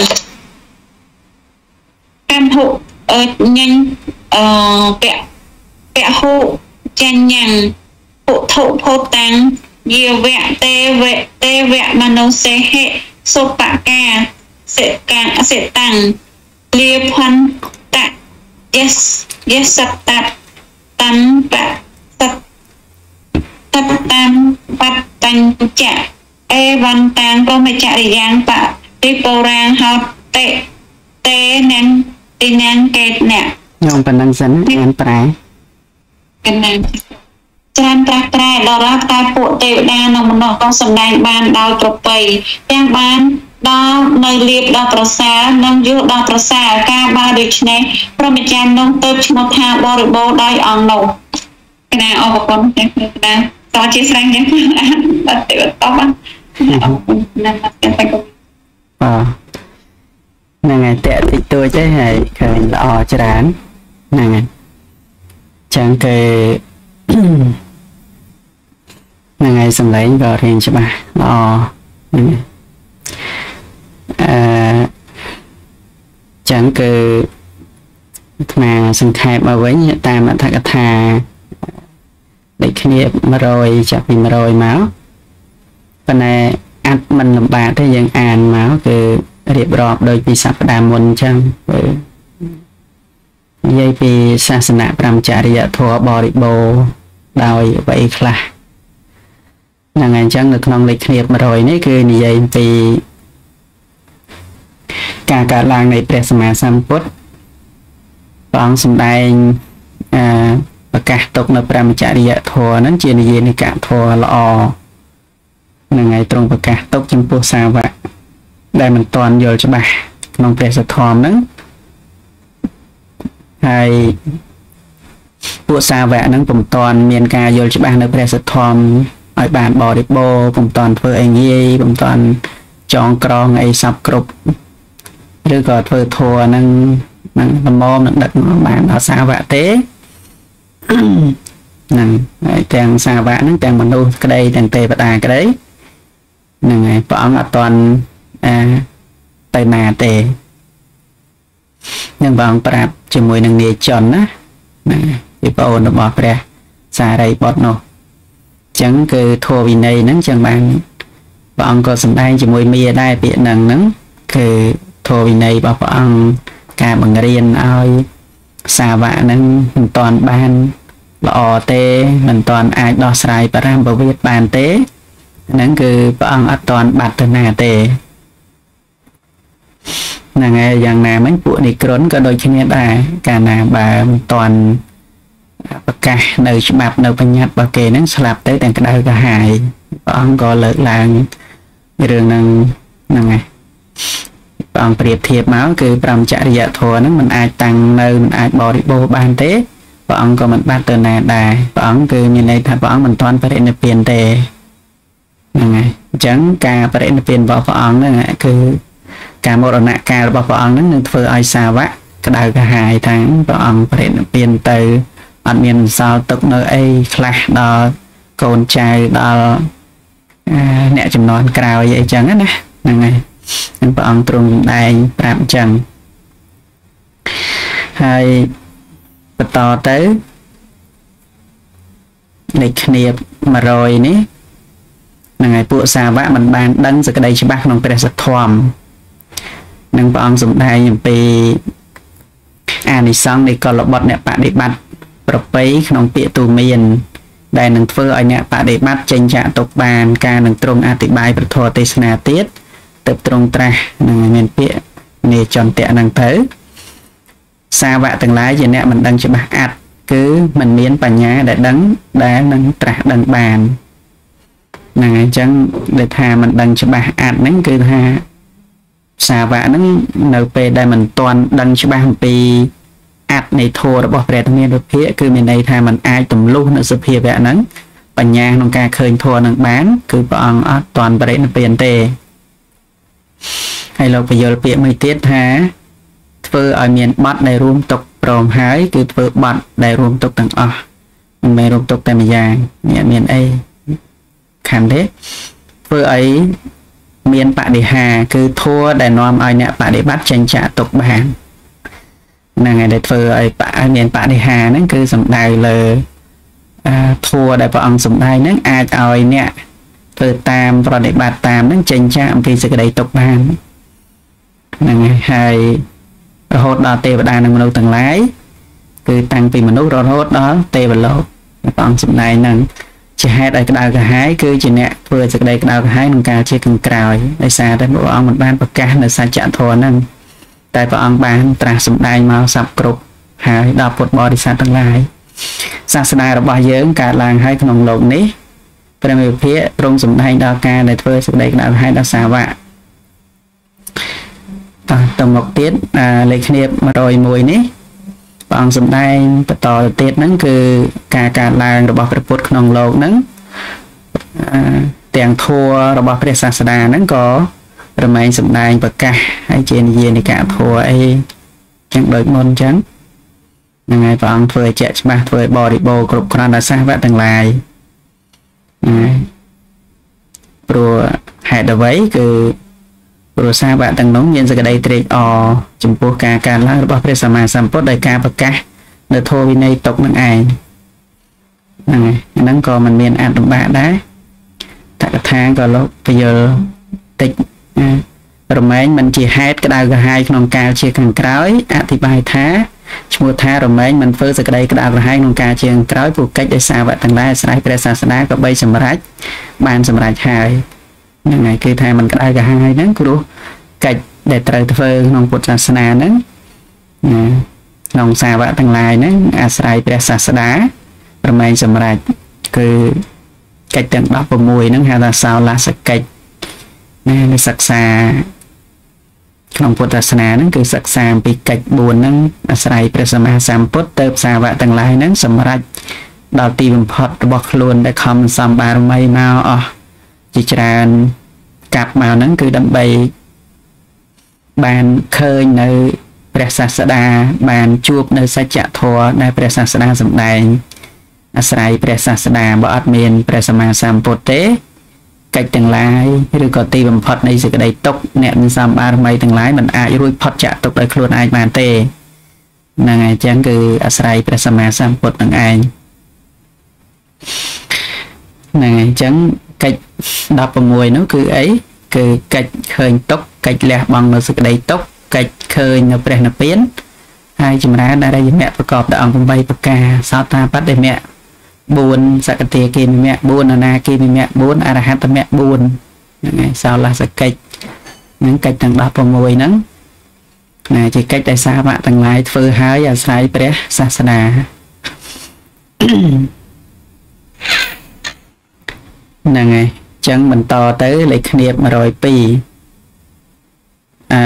Speaker 2: កម្មហុអឺញញអឺពៈពហុចញ្ញੰពុទ្ធុភោតាំងយាវៈទេវៈទេវៈមនោសេហិសុបកាសិកាសិតាំងលាភន្តៈយសយសតតតំបសតតតំបតញ្ចៈអេវន្តាងព្រមចរិយាងបរិបូរាងហោតិតេនំទីណាងកេតអ្នក
Speaker 1: ខ្ញុំប៉ុណ្ណឹងសិនអានប្រែ
Speaker 2: កណ្ណាច្រើនប្រាស់ប្រែដល់រកតែពួកទេវតានិងមនុស្សក៏សម្ដែងបានដោយប្រពៃទាំងបានដល់នៅលៀបដល់ប្រសើរនិងយុះដល់ប្រសើរការបើដូច្នេះព្រហ្មចារ្យនោះទៅឈ្មោះថាបរិបូរដោយអង្គនោះកណាអរគុណទាំងគ្រូតាតជាស្រ័យយ៉ាងអត់ទៅតបណាស់តែក៏
Speaker 1: ហ្នឹងហើយតាក់តិចតួចទេហើយឃើញល្អច្រើនហ្នឹងហើយចឹងគេហ្នឹងហើយសំឡេងក៏រៀងច្បាស់ល្អហ្នឹងអឺចឹងគឺអាត្មាសង្ខេបមកវិញតាមអត្ថកថាដូចគ្នា100ចាប់ពី100មកប៉ុន្តែអត់មិនលំបាកទេយើងអានមកគឺរៀបរាប់ដោយពីសព្ទាមុនអញ្ចឹងនិយាយពីសាសនាប្រមចរិយធម៌បរិបូរណ៍ដោយអ្វីខ្លះហ្នឹងហើយអញ្ចឹងនៅក្នុងលេខគ្នា100នេះគឺនិយាយពីការកើតឡើងនៃព្រះសម្មាសម្ពុទ្ធព្រះអង្គសម្ដែងអឺប្រកាសទុកនៅប្រមចរិយធម៌ហ្នឹងជានិយាយនិកធម៌ល្អហ្នឹងហើយទ្រង់ប្រកាសទុកចំពោះសាវកដែលមិនទាន់យល់ច្បាស់ក្នុងព្រះសទ្ធម្មហ្នឹងហើយពួកសាវកហ្នឹងពុំទាន់មានការយល់ច្បាស់នៅព្រះសទ្ធម្មឲ្យបានបរិបូរណ៍ពុំទាន់ធ្វើអីងាយពុំទាន់ចងក្រងអីសពគ្រប់ឬក៏ធ្វើធัวហ្នឹងនឹងលំមនឹងដឹកនាំបានដល់សាវកទេហ្នឹងហើយទាំងសាវកហ្នឹងទាំងមនុស្សក្តីទាំងទេវតាក្តីហ្នឹងហើយព្រះអង្គអត់ទាន់អឺទៅណាទេនឹងព្រះអង្គប្រាប់ជាមួយនឹងនាយចន្ទណាហ្នឹងពីប្អូនរបស់ព្រះសារីបុត្រនោះអញ្ចឹងគឺធម៌វិន័យហ្នឹងអញ្ចឹងបានព្រះអង្គក៏សម្ដែងជាមួយមាដែរពាក្យហ្នឹងហ្នឹងគឺធម៌វិន័យរបស់ព្រះអង្គការបង្រៀនឲ្យសាវកហ្នឹងមិនទាន់បានល្អទេមិនទាន់អាចដោះស្រាយបរមពវិតបានទេហ្នឹងគឺព្រះអង្គអត់ទាន់បាត់ទៅណាទេហ្នឹងហើយយ៉ាងណាមិញពួកនិក្រុនក៏ដូចគ្នាដែរកាលណាបើមិនទាន់ប្រកាសនៅច្បាប់នៅបញ្ញត្តិរបស់គេហ្នឹងស្លាប់ទៅទាំងក្តៅក្រហាយព្រះអង្គក៏លើកឡើងរឿងហ្នឹងហ្នឹងហើយព្រះអង្គប្រៀបធៀបមកគឺប្រមចរិយធម៌ហ្នឹងមិនអាចតាំងនៅមិនអាចបរិបូរណ៍បានទេព្រះអង្គក៏មិនបាត់ទៅណាដែរព្រះអង្គគឺមានន័យថាព្រះអង្គមិនទាន់បរិនិព្វានទេហ្នឹងហើយអញ្ចឹងការបរិនិព្វានរបស់ព្រះអង្គហ្នឹងគឺការមរណកាលរបស់ព្រះអង្គហ្នឹងនឹងធ្វើឲ្យសាវកក្តៅក្រហាយថាព្រះអង្គបរិនិព្វានទៅអត់មានសល់ទុកនៅអីខ្លះដល់កូនចៅដល់អ្នកចំនួនក្រោយអីចឹងណាហ្នឹងហើយនឹងព្រះអង្គទ្រង់សម្ដែងប្រាប់អញ្ចឹងហើយបន្តទៅលេខគ្នា100នេះហ្នឹងហើយពួកសាវកមិនបានដឹងសេចក្តីច្បាស់ក្នុងព្រះសទ្ធម្មនឹងព្រះអង្គសម្ដែងអំពីអានិសង្សនៃកុលបុត្រអ្នកបដិបត្តិប្រពៃក្នុងពាក្យទូមានដែលនឹងធ្វើឲ្យអ្នកបដិបត្តិចេញចាកទុកបានការនឹងទ្រង់អធិប្បាយប្រធរទេសនាទៀតទៅទ្រង់ត្រាស់នឹងមានពាក្យនាចន្ទៈហ្នឹងទៅសាវកទាំងឡាយជាអ្នកមិនដឹងច្បាស់អត្តគឺមិនមានបញ្ញាដែលដឹងដែលនឹងត្រាស់ដឹងបានហ្នឹងហើយអញ្ចឹងដែលថាមិនដឹងច្បាស់អត្តហ្នឹងគឺថាសាវកហ្នឹងនៅពេលដែលមិនទាន់ដឹងច្បាស់អំពីអត្តនៃធម៌របស់ព្រះធម្មវិភាកគឺមានន័យថាมันអាចទម្លុះនៅសភាវៈហ្នឹងបញ្ញាក្នុងការឃើញធម៌នឹងបានគឺព្រះអង្គអត់ទាន់បរិនិព្វានទេហើយលោកបញ្យល់ពាក្យមួយទៀតថាធ្វើឲ្យមានបទដែលរួមទុកព្រមហើយគឺធ្វើបទដែលរួមទុកទាំងអស់មិនមែនរួមទុកតែម្យ៉ាងនេះមានអីខណ្ឌទេធ្វើឲ្យមានបដិហាគឺធัวដែលនាំឲ្យអ្នកបដិបត្តិចេញចាកទុកបានហ្នឹងហើយដែលធ្វើឲ្យមានបដិហាហ្នឹងគឺសំដៅលើធัวដែលព្រះអង្គសំដែងហ្នឹងអាចឲ្យអ្នកធ្វើតាមប្រតិបត្តិតាមហ្នឹងចេញចាកអំពីសេចក្តីទុកបានហ្នឹងហើយរហូតដល់ទេវតានិងមនុស្សទាំងឡាយគឺតាំងពីមនុស្សរហូតដល់ទេវលោកព្រះអង្គសម្ដែងហ្នឹងជាហេតុឲ្យក្តៅក្រហាយគឺជាអ្នកធ្វើសេចក្តីក្តៅក្រហាយក្នុងការជាខាងក្រោយដោយសារតែព្រះអង្គមិនបានប្រកាសនៅសច្ចធម៌ហ្នឹងតែព្រះអង្គបានត្រាស់សម្ដែងមកសពគ្រប់ហើយដល់ពុទ្ធបរិស័ទទាំងឡាយសាសនារបស់យើងកើតឡើងហើយក្នុងโลกនេះព្រះមេភិទ្រង់សម្ដែងដល់ការដែលធ្វើសេចក្តីក្តៅក្រហាយដល់សាវកតោះទៅមកទៀតលេខគ្នា101នេះព្រះអង្គសម្ដែងបន្តទៅទៀតហ្នឹងគឺការកើតឡើងរបស់ព្រះពុទ្ធក្នុងโลกហ្នឹងទាំងធัวរបស់ព្រះសាស្តាហ្នឹងក៏រមែងសម្ដែងប្រកាសហើយជានិយាយនៃការធัวអីចឹងដូចមុនចឹងហ្នឹងហើយព្រះអង្គធ្វើឲ្យជាក់ច្បាស់ធ្វើឲ្យបរិបូរណ៍គ្រប់គ្រាន់ដល់សាសវៈទាំងឡាយព្រោះហេតុអ្វីគឺព្រោះសាវៈទាំងនោះមានសេចក្តីត្រេកអរចំពោះការកើនឡើងរបស់ព្រះសម្មាសម្ពុទ្ធដោយការប្រកាសនៅធម៌វិន័យតុកនឹងឯងហ្នឹងហើយហ្នឹងក៏មិនមានអត្ថបាកដែរតកថាក៏លោកពយល់តិចរមែងមិនជាហេតុក្តៅក្រហាយក្នុងកាលជាខាងក្រោយអធិប្បាយថាឈ្មោះថារមែងមិនធ្វើសេចក្តីក្តៅក្រហាយក្នុងកាលជាខាងក្រោយពួកកិច្ចដោយសាវកទាំងឡាយអាស្រ័យព្រះសាសនាក៏បីសម្រេចបានសម្រេចហើយហ្នឹងហើយគឺថាមិនក្តៅក្រហាយហ្នឹងព្រោះកិច្ចដែលត្រូវធ្វើក្នុងពុទ្ធសាសនាហ្នឹងក្នុងសាវកទាំងឡាយហ្នឹងអាស្រ័យព្រះសាសនារមែងសម្រេចគឺកិច្ចទាំងដប់ប្រាំមួយហ្នឹងហៅថាសោលាសកិច្ចណានៅសិក្សាក្នុងពុទ្ធសាសនាហ្នឹងគឺសិក្សាអំពីកិច្ចបួនហ្នឹងអាស្រ័យព្រះសម្មាសម្ពុទ្ធទៅសាវកទាំងឡាយហ្នឹងសម្រេចដល់ទីបំផុតរបស់ខ្លួនដែលខំសំបារមីមកអស់ជាច្រើនកាប់មកហ្នឹងគឺដើម្បីបានឃើញនៅព្រះសាស្តាបានជួបនៅសច្ចធម៌ដែលព្រះសាស្តាសម្ដែងអាស្រ័យព្រះសាស្តាបើអត់មានព្រះសម្មាសម្ពុទ្ធទេកិច្ចទាំងឡាយឬក៏ទីបំផុតនៃសេចក្តីទុក្ខអ្នកមិនសំបារមីទាំងឡាយមិនអាចរួចផុតចាកទុក្ខដោយខ្លួនឯងបានទេហ្នឹងហើយអញ្ចឹងគឺអាស្រ័យព្រះសម្មាសម្ពុទ្ធនឹងឯងហ្នឹងហើយអញ្ចឹងកិច្ចដប់ប្រាំមួយនោះគឺអីគឺកិច្ចឃើញទុក្ខកិច្ចលះបង់នៅសេចក្តីទុក្ខកិច្ចឃើញនៅព្រះនិព្វានហើយចម្រើនអរិយមគ្គប្រកបដោយអង្គប្រាំប្រការសោតាបត្តមគ្គបួនសកតិគិមគ្គបួនអនាគិមគ្គបួនអរហត្តមគ្គបួនហ្នឹងហើយសោលាសកិច្ចហ្នឹងកិច្ចទាំងដប់ប្រាំមួយហ្នឹងណាជាកិច្ចដែលសាវកទាំងឡាយធ្វើហើយអាស្រ័យព្រះសាសនាហ្នឹងហើយអញ្ចឹងបន្តទៅលេខគណៀបmột không haiអឺ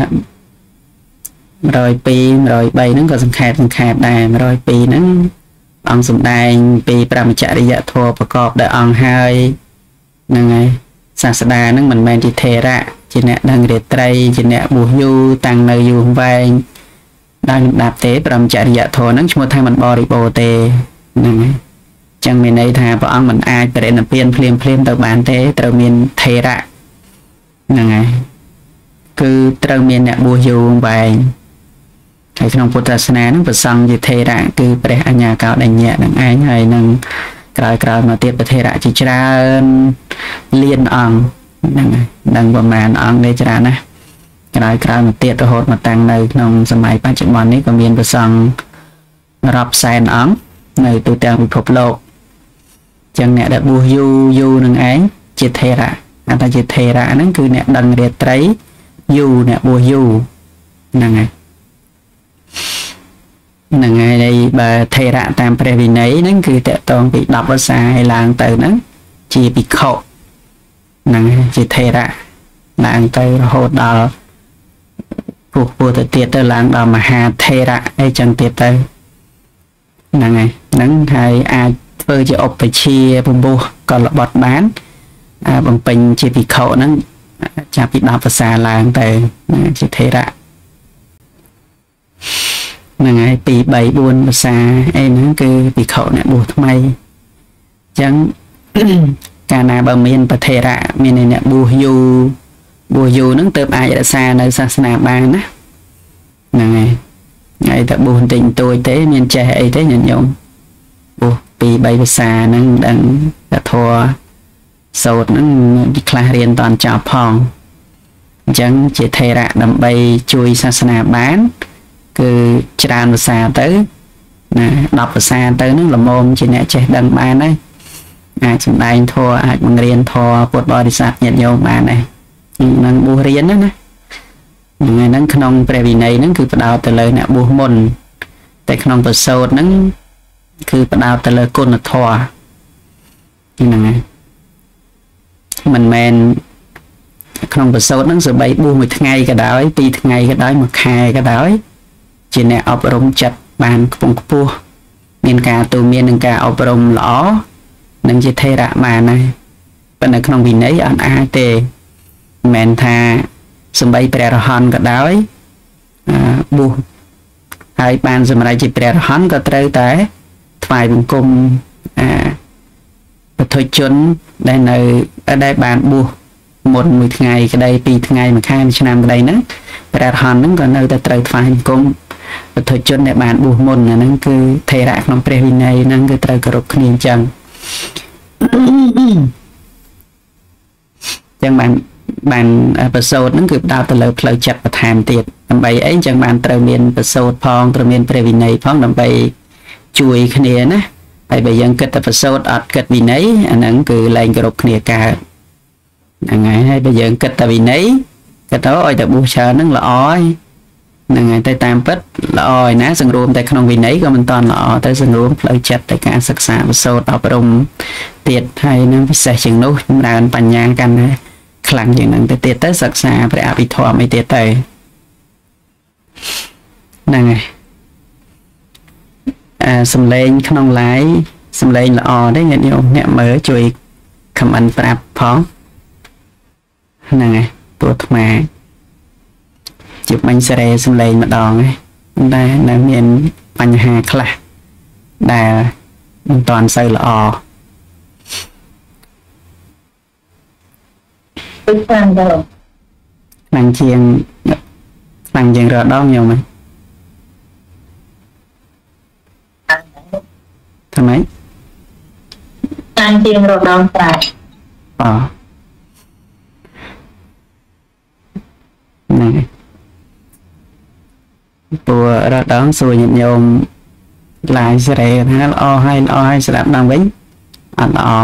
Speaker 1: một không hai một không baហ្នឹងក៏សង្ខេបសង្ខេបដែរmột không haiហ្នឹងអង្គសម្ដែងពីប្រមចរិយធម៌ប្រកបដោយអង្គហើយហ្នឹងហើយសាស្តាហ្នឹងមិនមែនជាថេរៈជាអ្នកដឹងរាត្រីជាអ្នកបួសយូរតាំងនៅយូរវែងដោយលំដាប់ទេប្រមចរិយធម៌ហ្នឹងឈ្មោះថាមិនបរិបូរណ៍ទេហ្នឹងហើយចឹងមានន័យថាព្រះអង្គមិនអាចបរិនិព្វានភ្លាមភ្លាមទៅបានទេត្រូវមានថេរៈហ្នឹងហើយគឺត្រូវមានអ្នកបួសយូរវែងហើយក្នុងពុទ្ធសាសនាហ្នឹងប្រសង់ជាថេរៈគឺព្រះអញ្ញាកោដញ្ញៈនឹងឯងហើយនឹងក្រោយក្រោយមកទៀតព្រះថេរៈជាច្រើនលានអង្គហ្នឹងហើយដឹងប្រមាណអង្គនេះច្រើនណាស់ក្រោយក្រោយមកទៀតរហូតមកតាំងនៅក្នុងសម័យបច្ចុប្បន្ននេះក៏មានប្រសង់រាប់សែនអង្គនៅទូទាំងពិភពលោកចឹងអ្នកដែលបួសយូរយូរនឹងឯងជាថេរៈអត់តែជាថេរៈហ្នឹងគឺអ្នកដឹងរាត្រីយូរអ្នកបួសយូរហ្នឹងហើយហ្នឹងហើយបើថេរៈតាមព្រះវិន័យហ្នឹងគឺតកតងពីដប់វស្សាឲ្យឡើងទៅហ្នឹងជាភិក្ខុហ្នឹងជាថេរៈឡើងទៅរហូតដល់ពុះពុះទៅទៀតទៅឡើងដល់មហាថេរៈអីចឹងទៀតទៅហ្នឹងហើយហ្នឹងហើយអាចធ្វើជាឧបជាពំពោះក៏ល្បត់បានបំពេញជាភិក្ខុហ្នឹងចាប់ពីដប់វស្សាឡើងទៅជាថេរៈហ្នឹងហើយពីរបីបួនភាសាអីហ្នឹងគឺភិក្ខុអ្នកបួសថ្មីអញ្ចឹងកាលណាបើមានប្រធេរៈមានអ្នកបួសយូរបួសយូរហ្នឹងទើបអាចរក្សានៅសាសនាបានណាហ្នឹងហើយហើយតែបួសបន្តិចបន្តួចទេមានចេះអីទេញាតិញោមបួសពីរបីភាសាហ្នឹងដឹងតែធម៌សូត្រហ្នឹងខ្លះរៀនតន់ចប់ផងអញ្ចឹងជាថេរៈដើម្បីជួយសាសនាបានគឺច្រើនភាសាទៅណាដប់ភាសាទៅហ្នឹងល្មមជាអ្នកចេះដឹងបានហើយអាចសម្ដែងធម៌អាចបង្រៀនធម៌ពុទ្ធបរិស័ទញាតិញោមបានហើយនឹងបួសរៀនណាណាហ្នឹងក្នុងព្រះវិន័យហ្នឹងគឺផ្ដោតទៅលើអ្នកបួសមុនតែក្នុងប្រសូតហ្នឹងគឺផ្ដោតទៅលើគុណធម៌ហ្នឹងហើយមិនមែនក្នុងប្រសូតហ្នឹងសូម្បីបួសមួយថ្ងៃក៏ដោយពីរថ្ងៃក៏ដោយមួយខែក៏ដោយជាអ្នកអប់រំចិត្តបានខ្ពង់ខ្ពស់មានការទូមាននឹងការអប់រំល្អនឹងជាថេរៈបានដែរប៉ុន្តែក្នុងវិន័យអត់អាចទេមិនមែនថាសំបីព្រះរហន្តក៏ដោយអឺបួសហើយបានសម្រេចជាព្រះរហន្តក៏ត្រូវតែថ្វាយបង្គំអាពុទ្ធជនដែលនៅដែលបានបួសមុនមួយថ្ងៃក្តីពីរថ្ងៃមួយខែមួយឆ្នាំក្តីហ្នឹងព្រះរហន្តហ្នឹងក៏នៅតែត្រូវថ្វាយបង្គំពុទ្ធជនដែលបានបួសមុនអាហ្នឹងគឺថេរៈក្នុងព្រះវិន័យហ្នឹងគឺត្រូវគោរពគ្នាអញ្ចឹងចឹងបានបានប្រសូតហ្នឹងគឺផ្ដោតទៅលើផ្លូវចិត្តបន្ថែមទៀតដើម្បីអីចឹងបានត្រូវមានប្រសូតផងត្រូវមានព្រះវិន័យផងដើម្បីជួយគ្នាណាហើយបើយើងគិតតែប្រសូតអត់គិតវិន័យអាហ្នឹងគឺលែងគោរពគ្នាកើតហ្នឹងហើយហើយបើយើងគិតតែវិន័យគិតទៅឲ្យតែបួសច្រើនហ្នឹងល្អហើយហ្នឹងហើយតែតាមពិតល្អឯណាសង្រួមតែក្នុងវិន័យក៏មិនតាន់ល្អទៅសង្រួមផ្លូវចិត្តទៅការសិក្សាប្រសូតអប់រំទៀតហើយនឹងពិសេសជាងនោះចម្រើនបញ្ញាកាន់តែខ្លាំងជាងហ្នឹងទៅទៀតទៅសិក្សាព្រះអភិធម្មអីទៀតទៅហ្នឹងហើយអឺសំឡេងក្នុង live សំឡេងល្អទេញាតិញោមអ្នកមើលជួយ comment ប្រាប់ផងហ្នឹងហើយតួថ្មជិបមិញសេរីសំឡេងម្ដងឯងតែនៅមានបញ្ហាខ្លះដែលមិនតាន់សូវល្អដូចខ្លាំងទៅខ្លាំងជាងខ្លាំងជាងរដងញោមហ៎ធ្វើម៉េចខ្លាំងជាងរដងប្រាច់អូហ្នឹងព្រោះរដងសួរញាតិញោមឡាយសេរីថាល្អហើយល្អហើយស្ដាប់ដល់វិញអត់ល្អ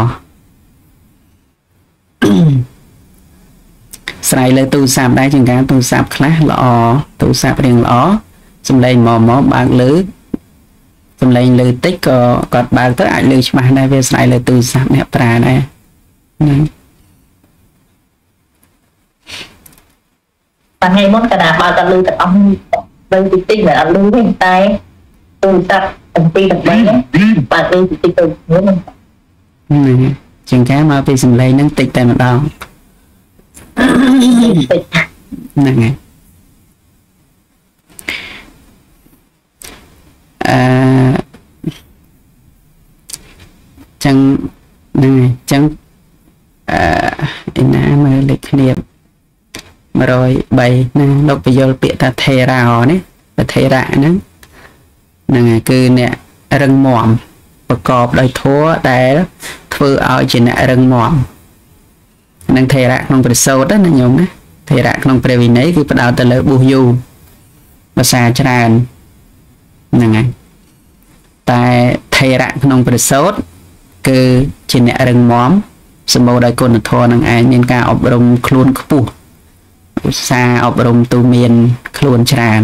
Speaker 1: ស្រ័យលើទូរស័ព្ទដែរជាងការទូរស័ព្ទខ្លះល្អទូរស័ព្ទរៀងល្អសំឡេងមកមកបើកលើសំឡេងលើតិចក៏គាត់បើកទៅអាចលើច្បាស់ដែរវាស្រ័យលើទូរស័ព្ទអ្នកប្រើដែរហ្នឹងថ្ងៃមុនក៏ដាក់បើកទៅលើទាំងអស់លើតិចតិចតែអត់លឺទេតែទូរស័ព្ទទាំងពីរទាំងបីបើកលើតិចតិចទៅហ្នឹងជាងការមកពីសំឡេងហ្នឹងតិចតែម្ដងហ្នឹងហើយអឺចឹងហ្នឹងហើយចឹងអឺឯណាមើលលេខគ្នាmột trăm baណាលោកពយល់ពាក្យថាថេរោនេះប្រថេរៈហ្នឹងហ្នឹងហើយគឺអ្នករឹងមាំប្រកបដោយធម៌ដែលធ្វើឲ្យជាអ្នករឹងមាំនឹងថេរៈក្នុងព្រះសូត្រណាញោមណាថេរៈក្នុងព្រះវិន័យគឺផ្ដោតទៅលើបុស្សយូភាសាច្រើនហ្នឹងហើយតែថេរៈក្នុងព្រះសូត្រគឺជាអ្នករឹងមាំសម្បូរដោយគុណធម៌នឹងឯងមានការអប់រំខ្លួនខ្ពស់ឧស្សាហ៍អប់រំទូមានខ្លួនច្រើន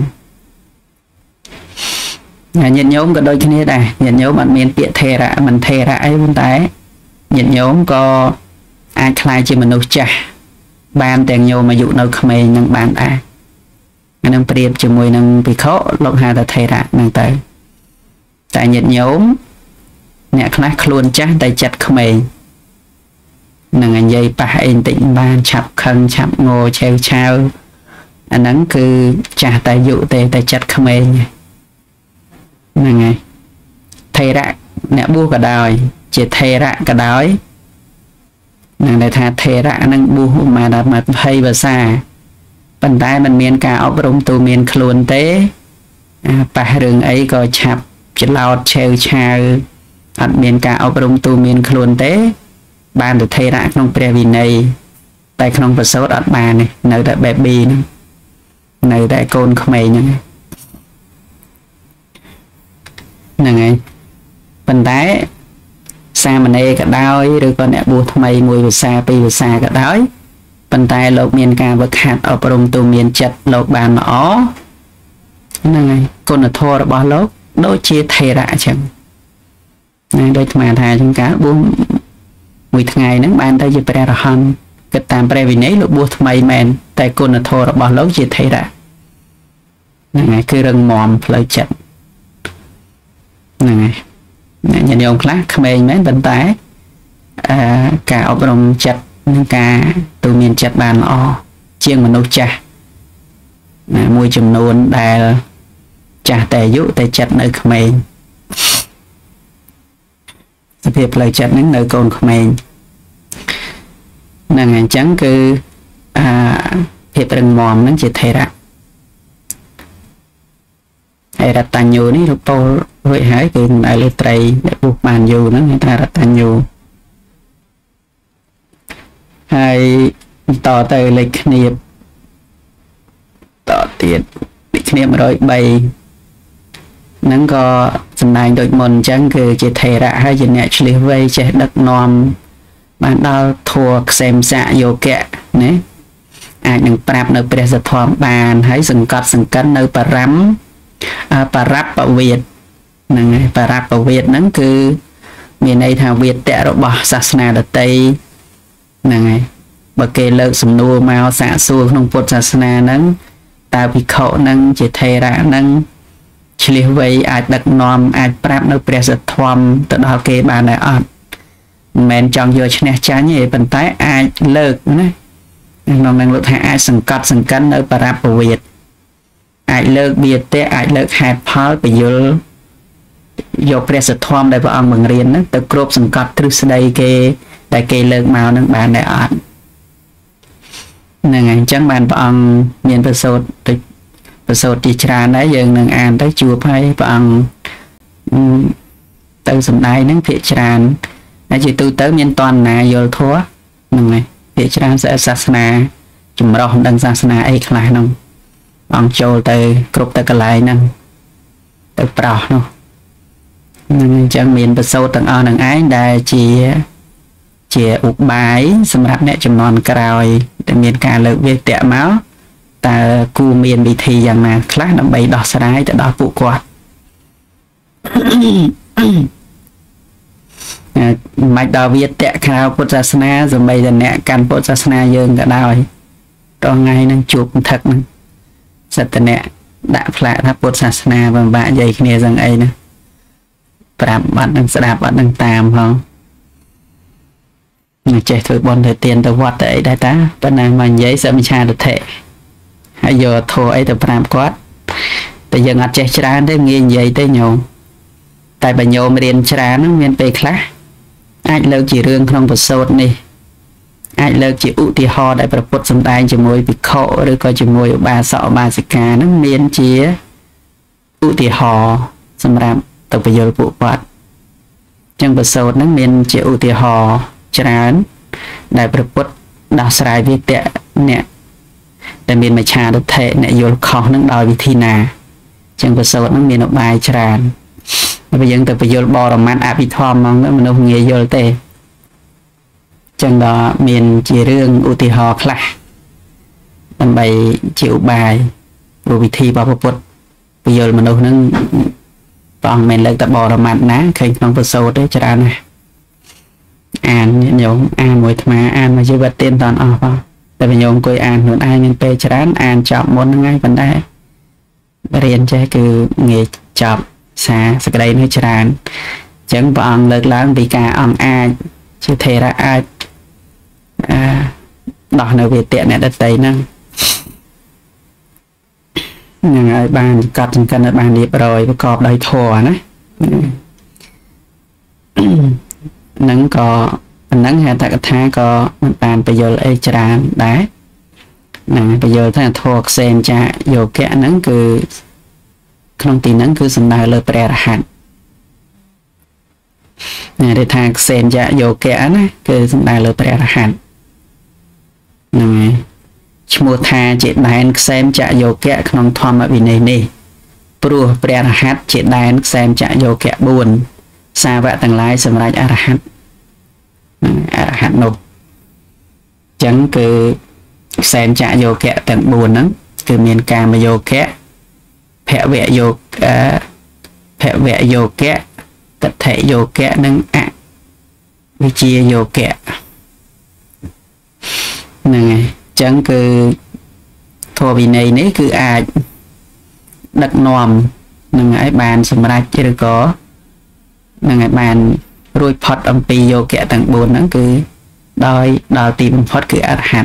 Speaker 1: ញាតិញោមក៏ដូចគ្នាដែរញាតិញោមអត់មានពាក្យថេរៈមិនថេរៈអីប៉ុន្តែញាតិញោមក៏អាចខ្លាយជាមនុស្សចាស់បានទាំងញោមអាយុនៅក្មេងនឹងបានដែរអានឹងប្រៀបជាមួយនឹងភិក្ខុលោកហៅថាថេរៈហ្នឹងទៅតែញាតិញោមអ្នកខ្លះខ្លួនចាស់តែចិត្តក្មេងនឹងនិយាយប៉ះអីបន្តិចបានឆាប់ខឹងឆាប់ងោឆេវឆាវអាហ្នឹងគឺចាស់តែយុទេតែចិត្តក្មេងហ្នឹងហើយថេរៈអ្នកបួសក៏ដោយជាថេរៈក៏ដោយនឹងដែលថាថេរៈនឹងបួសមកដល់មកភ័យភាសាប៉ុន្តែมันមានការអប់រំទូមានខ្លួនទេប៉ះរឿងអីក៏ឆាប់ច្រឡោតឆេវឆាវអត់មានការអប់រំទូមានខ្លួនទេបានទៅថេរៈក្នុងព្រះវិន័យតែក្នុងប្រសូតអត់បានទេនៅតែ baby ហ្នឹងនៅតែកូនក្មេងហ្នឹងហ្នឹងហើយប៉ុន្តែសាមណេរក៏ដោយឬក៏អ្នកបួសថ្មីមួយភាសាពីរភាសាក៏ដោយប៉ុន្តែលោកមានការវឹកហាត់អប់រំទូមានចិត្តលោកបានល្អហ្នឹងហើយគុណធម៌របស់លោកដូចជាថេរៈអញ្ចឹងណាដូចអាត្មាថាអញ្ចឹងការបួសមួយថ្ងៃហ្នឹងបានទៅជាព្រះរហន្តគិតតាមព្រះវិន័យលោកបួសថ្មីមែនតែគុណធម៌របស់លោកជាថេរៈហ្នឹងហើយគឺរឹងមាំផ្លូវចិត្តហ្នឹងហើយញាតិញោមខ្លះក្មេងមែនប៉ុន្តែអឺការអប់រំចិត្តនឹងការទូមានចិត្តបានល្អជាងមនុស្សចាស់ណាមួយចំនួនដែលចាស់តែអាយុតែចិត្តនៅក្មេងសភាពផ្លូវចិត្តហ្នឹងនៅកូនក្មេងហ្នឹងអញ្ចឹងគឺអាភាពរឹងមាំហ្នឹងជាថេរៈហើយរតញ្ញូនេះលោកពោលរួចហើយគឺនៅលើត្រីដែលពុះបានយូរហ្នឹងគេថារតញ្ញូហើយតទៅលេខគ្នាតទៀតលេខគ្នាmột không baហ្នឹងក៏សំដែងដូចមុនអញ្ចឹងគឺជាថេរៈហើយជាអ្នកឆ្លៀសវៃចេះដឹកនាំបានដល់ធัวខ្សែមស័កយោគៈណាអាចនឹងប្រាប់នៅព្រះសទ្ធម្មបានហើយសង្កត់សង្កិននៅបរមបរាប់ពវេទហ្នឹងហើយបរាប់ពវេទហ្នឹងគឺមានន័យថាវេទៈរបស់សាសនាដទៃហ្នឹងហើយបើគេលើកសំណួរមកសាកសួរក្នុងពុទ្ធសាសនាហ្នឹងតើភិក្ខុហ្នឹងជាថេរៈហ្នឹងឆ្លៀសវៃអាចដឹកនាំអាចប្រាប់នៅព្រះសទ្ធម្មទៅដល់គេបានដែរអត់មិនមែនចង់យកឈ្នះចាញ់ទេប៉ុន្តែអាចលើកណាក្នុងនឹងលោកថាអាចសង្កត់សង្កិននៅបរាប់ពវេទអាចលើកវាទៈអាចលើកហេតុផលពយល់យកព្រះសទ្ធម្មដែលព្រះអង្គបង្រៀនហ្នឹងទៅគ្របសង្កត់ទ្រឹស្ដីគេដែលគេលើកមកហ្នឹងបានដែរអត់ហ្នឹងហើយអញ្ចឹងបានព្រះអង្គមានប្រសូតទៅប្រសូតជាច្រើនដែរយើងនឹងអានទៅជួបហើយព្រះអង្គទៅសំដែងហ្នឹងភាគច្រើនហើយជាទូទៅមានតណ្ណាយល់ធัวហ្នឹងហើយភាគច្រើនសាសនាចម្រុះមិនដឹងសាសនាអីខ្លះហ្នឹងអង្គចូលទៅគ្រប់ទៅកន្លែងហ្នឹងទៅប្រោះនោះហ្នឹងអញ្ចឹងមានប្រសូតទាំងអស់នឹងឯងដែលជាជាឧបាយសម្រាប់អ្នកចំនួនក្រោយដែលមានការលើកវាទៈមកតើគូមានវិធីយ៉ាងណាខ្លះដើម្បីដោះស្រាយទៅដល់ពួកគាត់មិនដល់វាទៈក្រៅពុទ្ធសាសនាសម្បីតែអ្នកកាន់ពុទ្ធសាសនាយើងក៏ដោយតោះថ្ងៃហ្នឹងជួបថឹកហ្នឹងសិតតអ្នកដាក់ផ្លាកថាពុទ្ធសាសនាពិបាកនិយាយគ្នាសឹងអីណាប្រាប់បាត់នឹងស្ដាប់បាត់នឹងតាមផងចេះធ្វើបន់ទៅទៀនទៅវត្តទៅអីដែរតាប៉ុន្តែមកនិយាយសមិឆាទិដ្ឋិហើយយកធោអីទៅប្រាប់គាត់តែយើងអត់ចេះច្រើនទេងាយនិយាយទេញោមតែបើញោមរៀនច្រើនហ្នឹងមានពេលខ្លះអាចលើកជារឿងក្នុងប្រសូតនេះអាចលើកជាឧទាហរណ៍ដែលព្រះពុទ្ធសម្ដែងជាមួយភិក្ខុឬក៏ជាមួយឧបាសកឧបាសិកាហ្នឹងមានជាឧទាហរណ៍សម្រាប់ទៅបញ្យល់ពួកគាត់អញ្ចឹងប្រសូតហ្នឹងមានជាឧទាហរណ៍ច្រើនដែលព្រះពុទ្ធដោះស្រាយវាទៈអ្នកដែលមានមច្ឆាទិដ្ឋិអ្នកយល់ខុសហ្នឹងដោយវិធីណាអញ្ចឹងប្រសូតហ្នឹងមានឧបាយច្រើនបើយើងទៅបញ្យល់បរមត្ថអភិធម្មហ្នឹងមនុស្សងាយយល់ទេចឹងដល់មានជារឿងឧទាហរណ៍ខ្លះដើម្បីជាឧបាយព្រោះវិធីរបស់ពុទ្ធបញ្យល់មនុស្សហ្នឹងព្រះអង្គមិនលើកតែបរមត្ថណាឃើញក្នុងប្រសូតទេច្រើនណាស់អានញោមអានមួយអាត្មាអានមួយជីវិតទៀនតនអស់ផងតែញោមអង្គុយអានខ្លួនឯងមានពេលច្រើនអានចប់មុនហ្នឹងហើយប៉ុន្តែរៀនចេះគឺងាយចប់សារសក្តីនេះច្រើនអញ្ចឹងព្រះអង្គលើកឡើងពីការអង្គអាចជាថេរៈអាចអឺដោះនៅវេទៈអ្នកដតីហ្នឹងហ្នឹងហើយបានកត់ចង្កិនឲ្យបានរៀបរយប្រកបដោយធម៌ណាហ្នឹងក៏ប៉ុណ្ណឹងហេតុកថាក៏មិនបានបញ្យល់អីច្រើនដែរហ្នឹងបញ្យល់ថាធម៌ខ្សែនចាយោគៈហ្នឹងគឺក្នុងទីហ្នឹងគឺសំដៅលើព្រះរហន្តណាដែលថាខ្សែនចាយោគៈណាគឺសំដៅលើព្រះរហន្តហ្នឹងហើយឈ្មោះថាជាដែនខ្សែនចាយោគៈក្នុងធម្មវិន័យនេះព្រោះព្រះរហន្តជាដែនខ្សែនចាយោគៈបួនសាវកទាំងឡាយសម្រាប់អរហន្តអរហន្តនោះអញ្ចឹងគឺខ្សែនចាយោគៈទាំងបួនហ្នឹងគឺមានកាមយោគៈភវយោគៈភវយោគៈតថេយោគៈនិងអវិជ្ជាយោគៈហ្នឹងហើយអញ្ចឹងគឺធម៌វិន័យនេះគឺអាចដឹកនាំនឹងឲ្យបានសម្រេចឬក៏នឹងឲ្យបានរួចផុតអំពីយោគៈទាំងបួនហ្នឹងគឺ đòi đòi tìm phật cứ át hạt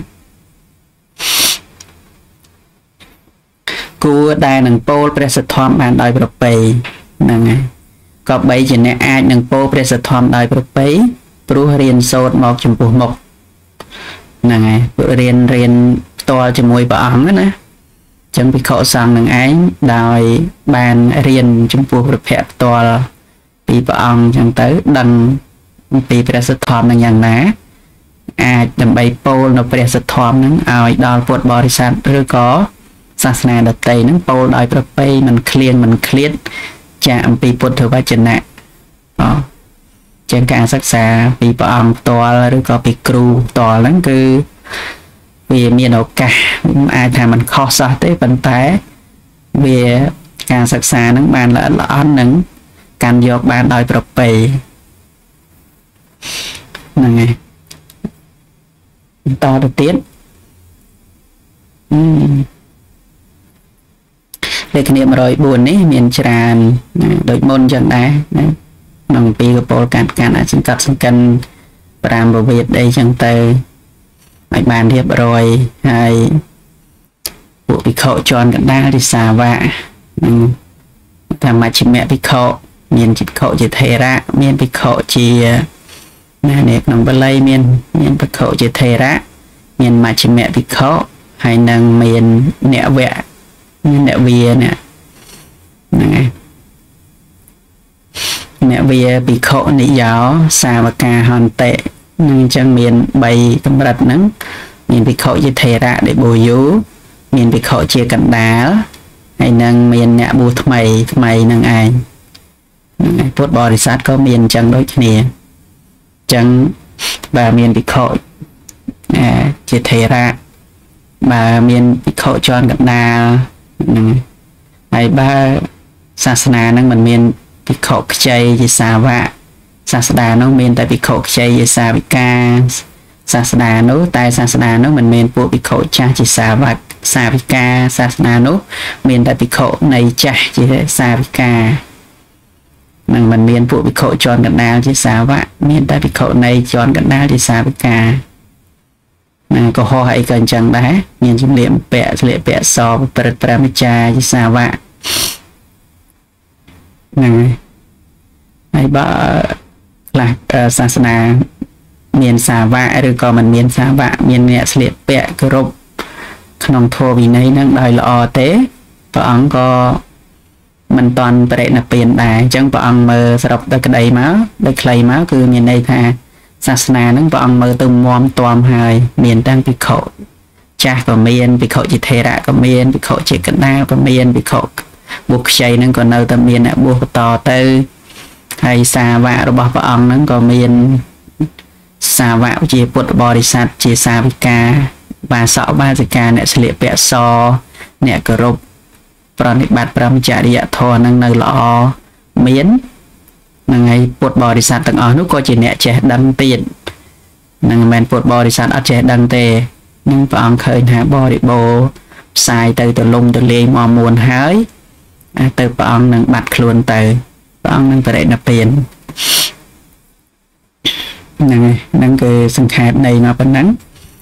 Speaker 1: cua đai nâng pol presa thom bàn đòi bờ bầy nâng có bấy chỉ nè ai nâng pol presa thom đòi bờ bầy pru riêng sốt mọc chấm phu mọc nâng riêng riêng to cho mùi bà ấm đó chẳng bị khổ sang nâng ánh đòi bàn riêng chấm phu bờ phép to bị bà ấm chẳng tới đằng bị presa thom nâng nhàng ná ai đầm bay pol nó presa thom nâng ai đòi bột bò đi sát rồi có sát nè đợt tây nâng pol đòi bờ bầy mình clean mình clean chạm bị bột thử ba chân nè đó trênการศึกษาปีปอมตัวหรือก็ปีครูตัวนั้นคือวิมีโอกาสอาจจะมันข้อสอบได้ปัญหาวิการศึกษานั้นบานละละอันหนึ่งการยกบานโดยประเภทนั่นไงต่อตัวเตี้ยเลขนี้มารอยบุญนี่มีนจรานโดยมนจังได้นองปีกับโปรการการอาชีพกัดสังกันปรามบวิดได้จังเตยไอ้บานเรียบร้อยให้บุปิโคจรกันได้ที่สาวะทำมาชิมแม่ปิโคเมียนจิตโคจิตเทระเมียนปิโคจีนั่นเองน้องเบลัยเมียนเมียนปิโคจิตเทระเมียนมาชิมแม่ปิโคให้นางเมียนเนเวะเนเวียเนี่ยนั่นไงเนเวียปิโคนิยาวสาวกาฮันเตนั่งจังเมียนใบกำรัดนั้นเมียนปิโคจิเทระได้บูยูเมียนปิโคเจียกันดาลไอ้นั่งเมียนเนี่ยบูทำไมทำไมนั่งไอ้พุทธบริษัทก็เมียนจังด้วยเนี่ยจังบาเมียนปิโคจิเทระบาเมียนปิโคจอนกันดาลไอ้บ้าศาสนานั่งมันเมียนปิโคใจยิสาวะศาสดาน้องเมียนแต่ปิโคใจยิสาวิกาศาสดาโน้แต่ศาสดาน้องมันเมียนปูปิโคจ้าจิสาวะสาวิกาศาสนาโน้เมียนแต่ปิโคในจ้าจิสาวิกามันมันเมียนปูปิโคจอนกันดาวจิสาวะเมียนแต่ปิโคในจอนกันดาวจิสาวิกามันก็ห่อให้กันจังได้เมียนจุเลียมแปะเลียแปะซอเปิดประมิจาจิสาวะนั่นไอ้บ้าหลักศาสนาเมียนสาวะหรือก็มันเมียนสาวะเมียนเนี่ยเสลียเปะกรบขนมโทวีในนั่งได้ละอเต้พระองค์ก็มันตอนประเด็นเปลี่ยนได้จังพระองค์มือสำหรับได้กระไดมาได้ใครมาคือเมียนในท่าศาสนานั่งพระองค์มือตุ่มมอมตอมหายเมียนตั้งปิโคจ้าก็เมียนปิโคจิเทระก็เมียนปิโคจิกันนาก็เมียนปิโคบุกใจนั่งก็เนอตะเมียนบุกต่อเตอให้สาวะระบอบพระองค์นั่งก็เมียนสาวะเจียปุตบริษัทเจียสาวิกาบาสอบาสิกาเนี่ยเฉลี่ยเปะซอเนี่ยกรบปรนิบัติปรมจริยธรรมนั่งในละอเมียนนั่งไงปุตบริษัทต่างอ๋อนุก็จีเนี่ยเจดังตีนนั่งแมนปุตบริษัทอาเจดังเตนั่งพระองค์เคยหาบริโภคสายเตยตัวลงตัวเลมอมวนหายเตยพระองค์นั่งบัดคลวนเตยพระองค์นั่งประเด็นเปลี่ยนนั่นไงนั่นคือสังขารในมาเป็นนั้น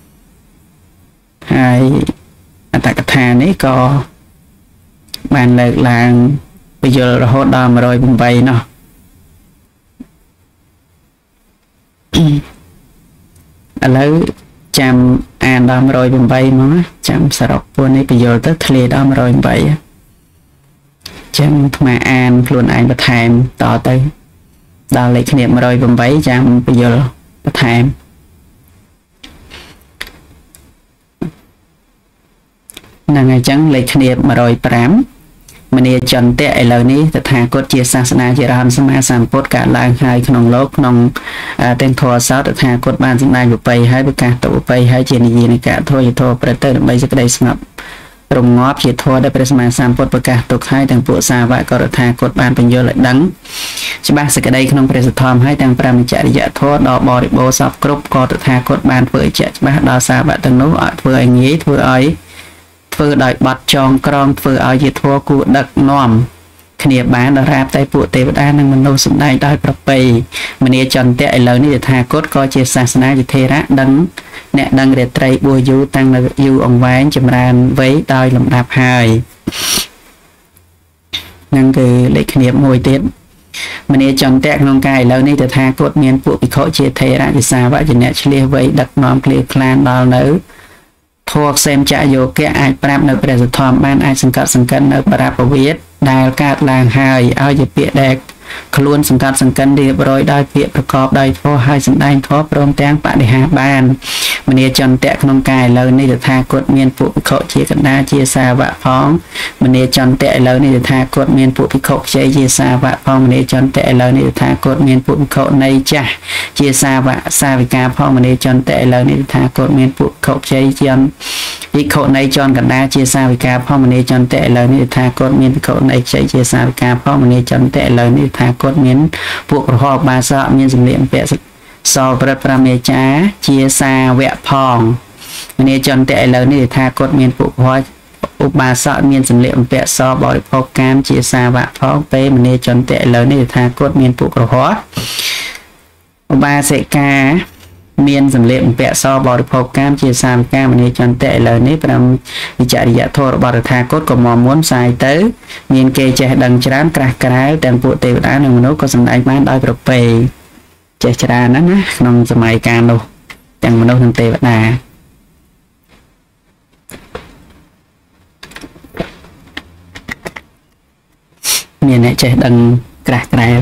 Speaker 1: ให้อัตถกถานี้ก็บานเลิกลางไปโยนโหดดอมรอยบุ้งใบเนาะแล้วจำอ่านดอมรอยบุ้งใบมั้งจำสรุปพวกนี้ไปโยนตั้งทะเลดอมรอยบุ้งใบจำมาอ่านพลุนอ่านประทานต่อไปดาวเล็กเนี่ยมารอยบุ้งใบจำไปโยนประทานนั่งไงจังเลยขณีบมารอยปรามมันเนี่ยจนเตะไอ้เหล่านี้แต่ทางกฎเจียศาสนาเจริญสมาสัมพุทธการล้างหายขนมโลกขนมเต็งทอสาวแต่ทางกฎบ้านสำนักอยู่ไปให้ประกาศตัวไปให้เจนียีในกะโทยโทประเตอร์ใบจะได้สงบรวมงอบเจียทอได้ประสมาสัมพุทธประกาศตกให้ทางปุษาวะกรทางกฎบ้านเป็นโยเลยดังฉบับสกได้ขนมประสิทธรให้ทางปรามจริยโทษดอกบริโภสอบกรุบกรทางกฎบ้านเผยเจ็ดฉบับดาวสาวะตังนู้เผยอย่างนี้เผยอ้อยเพื่อได้บัดจองกรองเพื่อเอาเยทัวกูดักน้อมគ្នាបានដល់រាបតែពួកទេវតានិងមនុស្សសម្ដែងដោយប្រពៃមនីចន្ទៈឥឡូវនេះថាគតក៏ជាសាសនាជាធេរៈដឹងអ្នកដឹងរាត្រីបួសយូរតាំងនៅយូរអង្វែងចម្រើនវ័យដោយលំដាប់ហើយនឹងគឺលេខគ្នាមួយទៀតមនីចន្ទៈក្នុងកាយឥឡូវនេះតថាគតមានពួកភិក្ខុជាធេរៈជាសាវកជាអ្នកឆ្លៀសវ័យដឹកនាំគ្លៀខ្លានដល់នៅធម៌ខ្សែមចយោគៈអាចប្រាប់នៅព្រះសទ្ធម្មបានអាចសង្កត់សង្កិននៅបរពវិទ្យដែលកើតឡើងហើយឲ្យជាពាក្យដែលខ្លួនសង្កត់សង្កិនរៀបរយដោយពាក្យប្រកបដោយធម៌ហើយសម្ដែងធម៌ព្រមទាំងបដិហាបានមនីចន្ទៈក្នុងកាយឥឡូវនេះតថាគតមានពួកភិក្ខុជាកណ្ដាជាសាវកផងមនីចន្ទៈឥឡូវនេះតថាគតមានពួកភិក្ខុខ្ចីជាសាវកផងមនីចន្ទៈឥឡូវនេះតថាគតមានពួកភិក្ខុនៃចាស់ជាសាវកសាវិកាផងមនីចន្ទៈឥឡូវនេះតថាគតមានពួកភិក្ខុខ្ចីជាភិក្ខុនៃចនកណ្ដាជាសាវិកាផងមនីចន្ទៈឥឡូវនេះតថាគតមានភិក្ខុនៃខ្ចីជាសាវិកាផងមនីចន្ទៈឥឡូវនេះថាគាត់មានពួករហោបាសកមានសម្លៀកបំពាក់សប្រិតប្រាមេចាជាសាវកផងមនីចន្ទៈឥឡូវនេះថាគាត់មានពួករហោឧបាសកមានសម្លៀកបំពាក់សបរិភោគកាមជាសាវកផងពេលមនីចន្ទៈឥឡូវនេះថាគាត់មានពួករហោឧបាសិកាមានសម្លៀកបំពាក់សបរិភោគកាមជាសាវិកាមនីចន្ទៈឥឡូវនេះប្រាំវិចរិយធម៌របស់រដ្ឋាគតក៏មកមុនផ្សាយទៅមានគេចេះដឹងច្រើនក្រាស់ក្រែលទាំងពួកទេវតានិងមនុស្សក៏សម្ដែងបានដោយប្រពៃចេះច្រើនណាស់ណាក្នុងសម័យកាលនោះទាំងមនុស្សនិងទេវតាមានអ្នកចេះដឹងក្រាស់ក្រែល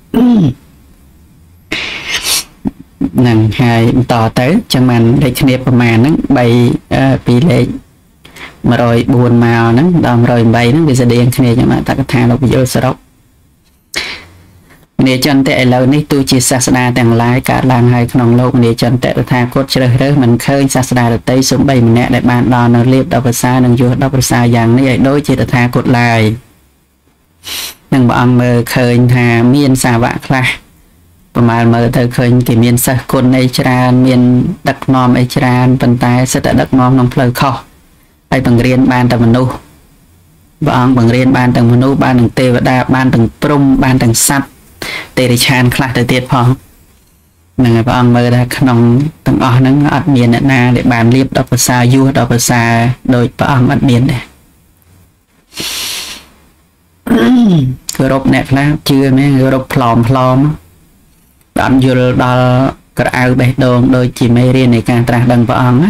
Speaker 1: នឹងហើយបន្តទៅចឹងបានលេខគ្នាប្រមាណហ្នឹង3ពីលេខmột không bốnមកហ្នឹងដល់một không támហ្នឹងវាស្តៀងគ្នាចឹងតកថាលោកពយល់សរុបមនីចន្ទៈឥឡូវនេះទោះជាសាសនាទាំងឡាយកើតឡើងហើយក្នុងលោកមនីចន្ទៈតថាគតជ្រើសរើសមិនឃើញសាសនាដទៃសូម្បីម្នាក់ដែលបានដល់នៅលៀបដល់ប្រសានិងយុះដល់ប្រសាយ៉ាងនេះឲ្យដូចជាតថាគតឡើយនឹងព្រះអង្គមើលឃើញថាមានសាវកខ្លះប្រមាណមើលទៅឃើញគេមានសិស្សគុណអីច្រើនមានដឹកនាំអីច្រើនប៉ុន្តែសិតតែដឹកនាំក្នុងផ្លូវខុសហើយបង្រៀនបានតែមនុស្សព្រះអង្គបង្រៀនបានទាំងមនុស្សបានទាំងទេវតាបានទាំងព្រំបានទាំងសត្វទេរិឆានខ្លះទៅទៀតផងនឹងហើយព្រះអង្គមើលថាក្នុងទាំងអស់ហ្នឹងអត់មានអ្នកណាដែលបានលៀបដល់ភាសាយុះដល់ភាសាដោយព្រះអង្គអត់មានទេគោរពអ្នកខ្លះជឿមែនគោរពផ្លอมផ្លอมបានយល់ដល់ក្រអៅបេះដូងដូចជាមេរៀននៃការត្រាស់ដឹងព្រះអង្គណា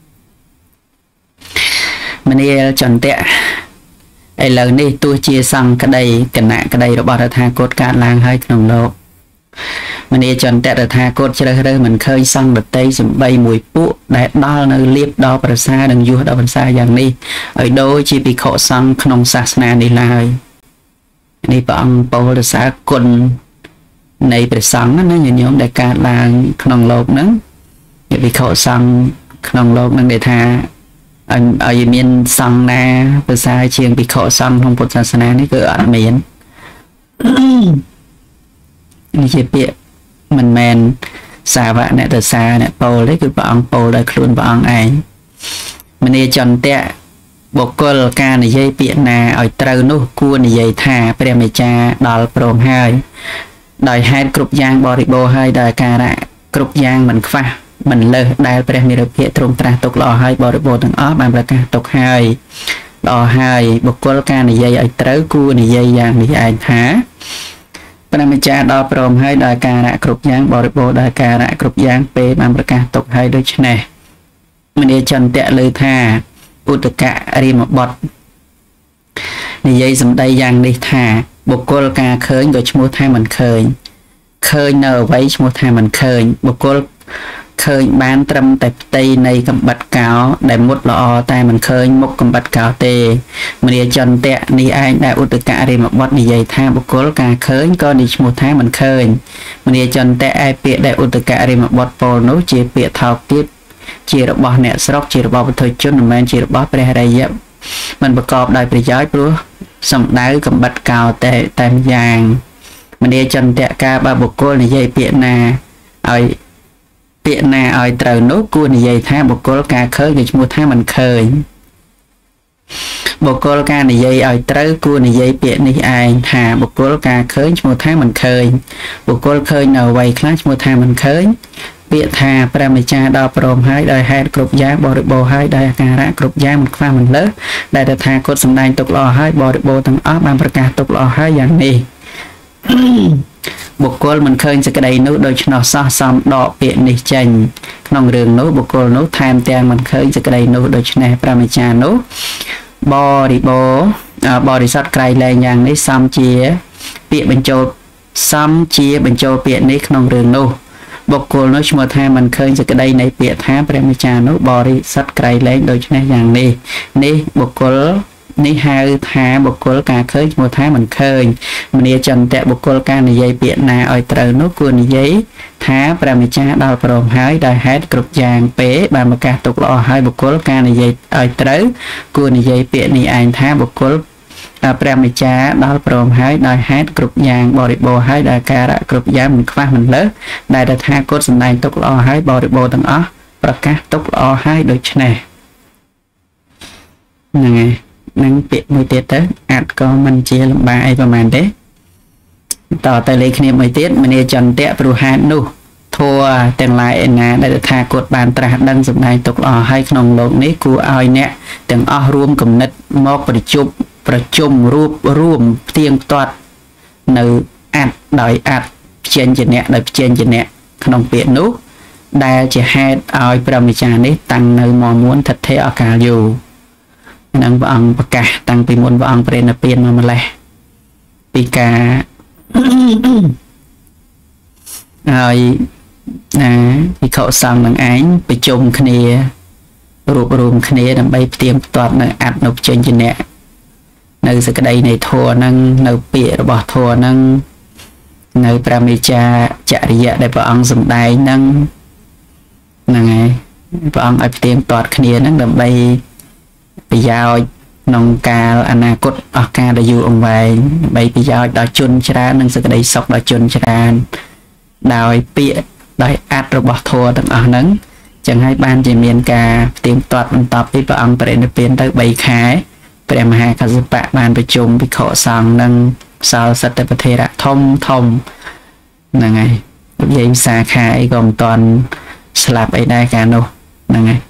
Speaker 1: មនីចន្ទៈឥឡូវនេះទោះជាសង្ឃក្តីគណៈក្តីរបស់តថាគតកើតឡើងហើយក្នុងលោកមនីចន្ទៈតថាគតជ្រើសរើសមិនឃើញសង្ឃដតីសំបីមួយពួកដែលដល់នៅលៀបដល់ប្រសានិងយុះដល់ប្រសាយ៉ាងនេះឲ្យដូចជាភិក្ខុសង្ឃក្នុងសាសនានេះឡើយនេះព្រះអង្គពោលទៅសារគុណនៃព្រះសង្ឃណាញាតិញោមដែលកើតឡើងក្នុងលោកហ្នឹងជាភិក្ខុសង្ឃក្នុងលោកហ្នឹងដែលថាឲ្យមានសង្ឃណាភាសាជាងភិក្ខុសង្ឃក្នុងពុទ្ធសាសនានេះគឺអត់មាននេះជាពាក្យមិនមែនសាវកអ្នកទសាអ្នកពោលទេគឺព្រះអង្គពោលដោយខ្លួនព្រះអង្គឯងមនីចន្ទៈបុគ្គលការនិយាយពាក្យណាឲ្យត្រូវនោះគួរនិយាយថាព្រះមេចាដល់ព្រមហើយដោយហេតុគ្រប់យ៉ាងបរិបូរណ៍ហើយដោយការៈគ្រប់យ៉ាងមិនខ្វះមិនលើសដែលព្រះនិរភិក្ខទ្រង់ត្រាស់ទុកល្អហើយបរិបូរណ៍ទាំងអស់បានប្រកាសទុកហើយល្អហើយបុគ្គលការនិយាយឲ្យត្រូវគួរនិយាយយ៉ាងនេះឯងថាព្រះមេចាដល់ព្រមហើយដោយការៈគ្រប់យ៉ាងបរិបូរណ៍ដោយការៈគ្រប់យ៉ាងពេលបានប្រកាសទុកហើយដូច្នេះមនីចន្ទៈលើថាឧតកៈរិមបុត្រនិយាយសម្ដីយ៉ាងនេះថាបុគ្គលការឃើញក៏ឈ្មោះថាមិនឃើញឃើញនៅអ្វីឈ្មោះថាមិនឃើញបុគ្គលឃើញបានត្រឹមតែផ្ទៃនៃកំបិតកោដែលមុតល្អតែមិនឃើញមុខកំបិតកោទេមនីចន្ទៈនេះឯងដែលឧតកៈរិមបុត្រនិយាយថាបុគ្គលការឃើញក៏និឈ្មោះថាមិនឃើញមនីចន្ទៈឯពាក្យដែលឧតកៈរិមបុត្រពោលនោះជាពាក្យថោកទាបជារបស់អ្នកស្រុកជារបស់ពុទ្ធជនមិនមែនជារបស់ព្រះរាយៈមិនប្រកបដោយប្រយោជន៍ព្រោះសំដៅកំបិតកោតែតែយ៉ាងមនីចន្ទៈការបើបុគ្គលនិយាយពាក្យណាឲ្យពាក្យណាឲ្យត្រូវនោះគួរនិយាយថាបុគ្គលការឃើញវាឈ្មោះថាមិនឃើញ bộ cô ca này dây ở trớ cua này dây biển này ai hà bộ cô ca khơi một tháng mình khơi bộ cô khơi nào vậy class một tháng mình khơi biệt thà Pramacha đo prom hai đời hai cục giá bò được bò hai đời cà rã cục giá một pha mình lớn đại được thà cốt sầm đai tục lò hai bò được bò tăng óc banประกาศ tục lò hai dạng này bộ cô mình khơi sẽ cái đây nấu đôi nó so xong đọ biển này chành nòng đường nấu bộ cô nấu tham tiền mình khơi sẽ cái đây nấu đôi này Pramacha nấu bò đi bò bò đi sát cây lên dạng này xong chia biển bên châu xong chia bên châu biển này nòng đường nấu bọc cô nói chung là mình khơi cho cái đây này biệt thá Pramacha nó bò đi sắt cây lên đôi chân này dạng này ní bọc cô ní hai thá bọc cô cả khơi một tháng mình khơi mình đi chân tẹt bọc cô ca này dây biệt na ở trời nó cuốn giấy thá Pramacha đào prom hái đại hết cục giang pé bà mà cả tục lọ hai bọc cô ca này dây ở trời cuốn giấy biệt này anh thá bọc cô Pramacha đào prom hái đại hết cục giang bò đi bò hái đại cả cục giang mình khoa mình lớn đại đã tha cốt sân này tục lọ hái bò đi bò tầng óประกาศtục lọ hái đôi chân này này năng biệt mùi tiết đó ạt có mình chia làm ba ai và màn đấyต่อแต่เลยគ្នាមួយទៀតមនីចន្ទៈព្រោះហេតុនោះធัวទាំងឡាយឯណាដែលថាគាត់បានត្រាស់ដឹងសម្ដែងទុកអស់ហើយក្នុងលោកនេះគួរឲ្យអ្នកទាំងអស់រួមគំនិតមកប្រជុំប្រជុំរួបរួមផ្ទៀងផ្ទាត់នៅអត្តដោយអត្តព្យញ្ជនៈដោយព្យញ្ជនៈក្នុងពាក្យនោះដែលជាហេតុឲ្យព្រហ្មចារ្យនេះតាំងនៅមមួនថិដ្ឋិអកាលយូរនឹងព្រះអង្គប្រកាសតាំងពីមុនព្រះអង្គប្រេណពៀនមកម្លេះពីការហើយណាវិខសង្ឃនឹងឯងប្រជុំគ្នារួបរวมគ្នាដើម្បីផ្ទៀងផ្ទាត់នៅអត្តនៅព្យញ្ជនៈនៅសក្តីនៃធម៌នឹងនៅពាក្យរបស់ធម៌នឹងនៅព្រហ្មចារ្យចរិយាដែលព្រះអង្គសម្ដែងនឹងហ្នឹងហើយព្រះអង្គឲ្យផ្ទៀងផ្ទាត់គ្នានឹងដើម្បីប្រយោជន៍ក្នុងកាលអនាគតអស់កាលដែលយូរអង្វែងដើម្បីប្រយោជន៍ដល់ជនច្រើននិងសេចក្តីសុខដល់ជនច្រើនដោយពាក្យដោយអត្ថរបស់ធម៌ទាំងអស់ហ្នឹងចឹងហើយបានជាមានការផ្ទៀងផ្ទាត់បន្តពីព្រះអង្គបរិនិព្វានទៅបីខែព្រះមហាកស្សបៈបានប្រជុំភិក្ខុសង្ឃនិងសាលសត្តពធេរៈធំធំហ្នឹងហើយនិយាយភាសាខាអីក៏មិនតាន់ស្លាប់អីដែរកាលនោះហ្នឹងហើយ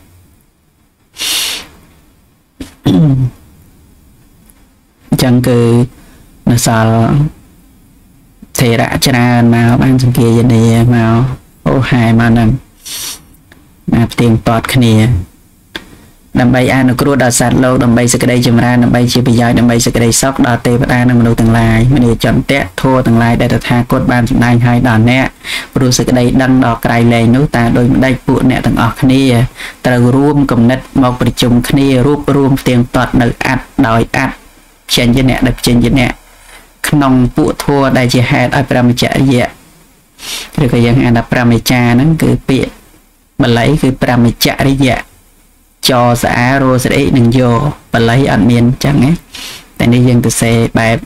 Speaker 1: ចឹងគឺនៅសល់ថេរៈច្រើនមកបានសង្គាយនាមកអូហែមកនឹងមកផ្ទៀងផ្ទាត់គ្នាដើម្បីអនុគ្រោះដល់សត្វលោកដើម្បីសេចក្តីចម្រើនដើម្បីជាប្រយោជន៍ដើម្បីសេចក្តីសុខដល់ទេវតានិងមនុស្សទាំងឡាយមនីចន្ទៈធัวទាំងឡាយដែលតថាគតបានសម្ដែងឲ្យដល់អ្នកព្រោះសេចក្តីដឹងដល់ក្រៃលែងនោះតើដោយម្ដេចពួកអ្នកទាំងអស់គ្នាត្រូវរួមគំនិតមកប្រជុំគ្នារួបរวมផ្ទៀងផ្ទាត់នៅអត្តដោយអត្តព្យញ្ជនៈដោយព្យញ្ជនៈក្នុងពួកធัวដែលជាហេតុឲ្យព្រហ្មចរិយៈឬក៏យើងអានថាព្រហ្មចារ្យហ្នឹងគឺពាក្យបាលីគឺព្រហ្មចរិយៈចស្អារោស្អីនឹងយកបាលីអត់មានចឹងណាតែនេះយើងទៅសេបែប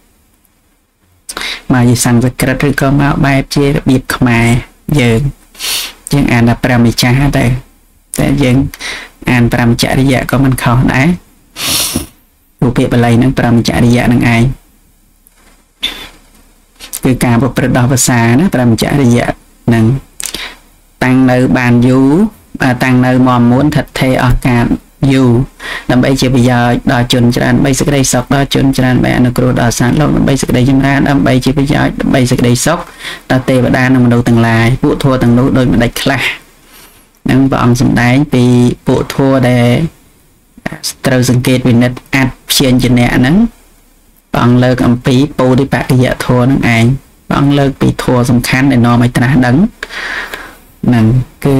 Speaker 1: មកជាសំស្ក្រឹតឬក៏មកបែបជារបៀបខ្មែរយើងយើងអានថាព្រហ្មចារ្យទៅតែយើងអានព្រហ្មចរិយៈក៏មិនខុសដែររូបពាក្យបាលីហ្នឹងព្រហ្មចរិយៈហ្នឹងឯងគឺការប្រព្រឹត្តដល់ភាសាណាព្រហ្មចរិយៈហ្នឹងតាំងនៅបានយូរតាំងនៅមមួនថិដ្ឋិអស់កាលយូរដើម្បីជាប្រយោជន៍ដល់ជនច្រើនដើម្បីសេចក្តីសុខដល់ជនច្រើនដើម្បីអនុគ្រោះដល់សត្វលោកដើម្បីសេចក្តីចម្រើនដើម្បីជាប្រយោជន៍ដើម្បីសេចក្តីសុខដល់ទេវតានិងមនុស្សទាំងឡាយពួកធัวទាំងនោះដោយម្ដេចខ្លះនឹងព្រះអង្គសម្ដែងពីពួកធัวដែលត្រូវសង្កេតវិនិច្ឆ័យអត្តព្យញ្ជនៈហ្នឹងព្រះអង្គលើកអំពីពោធិបក្ខយធัวហ្នឹងឯងព្រះអង្គលើកពីធัวសំខាន់ដែលនាំឲ្យត្រាស់ដឹងហ្នឹងគឺ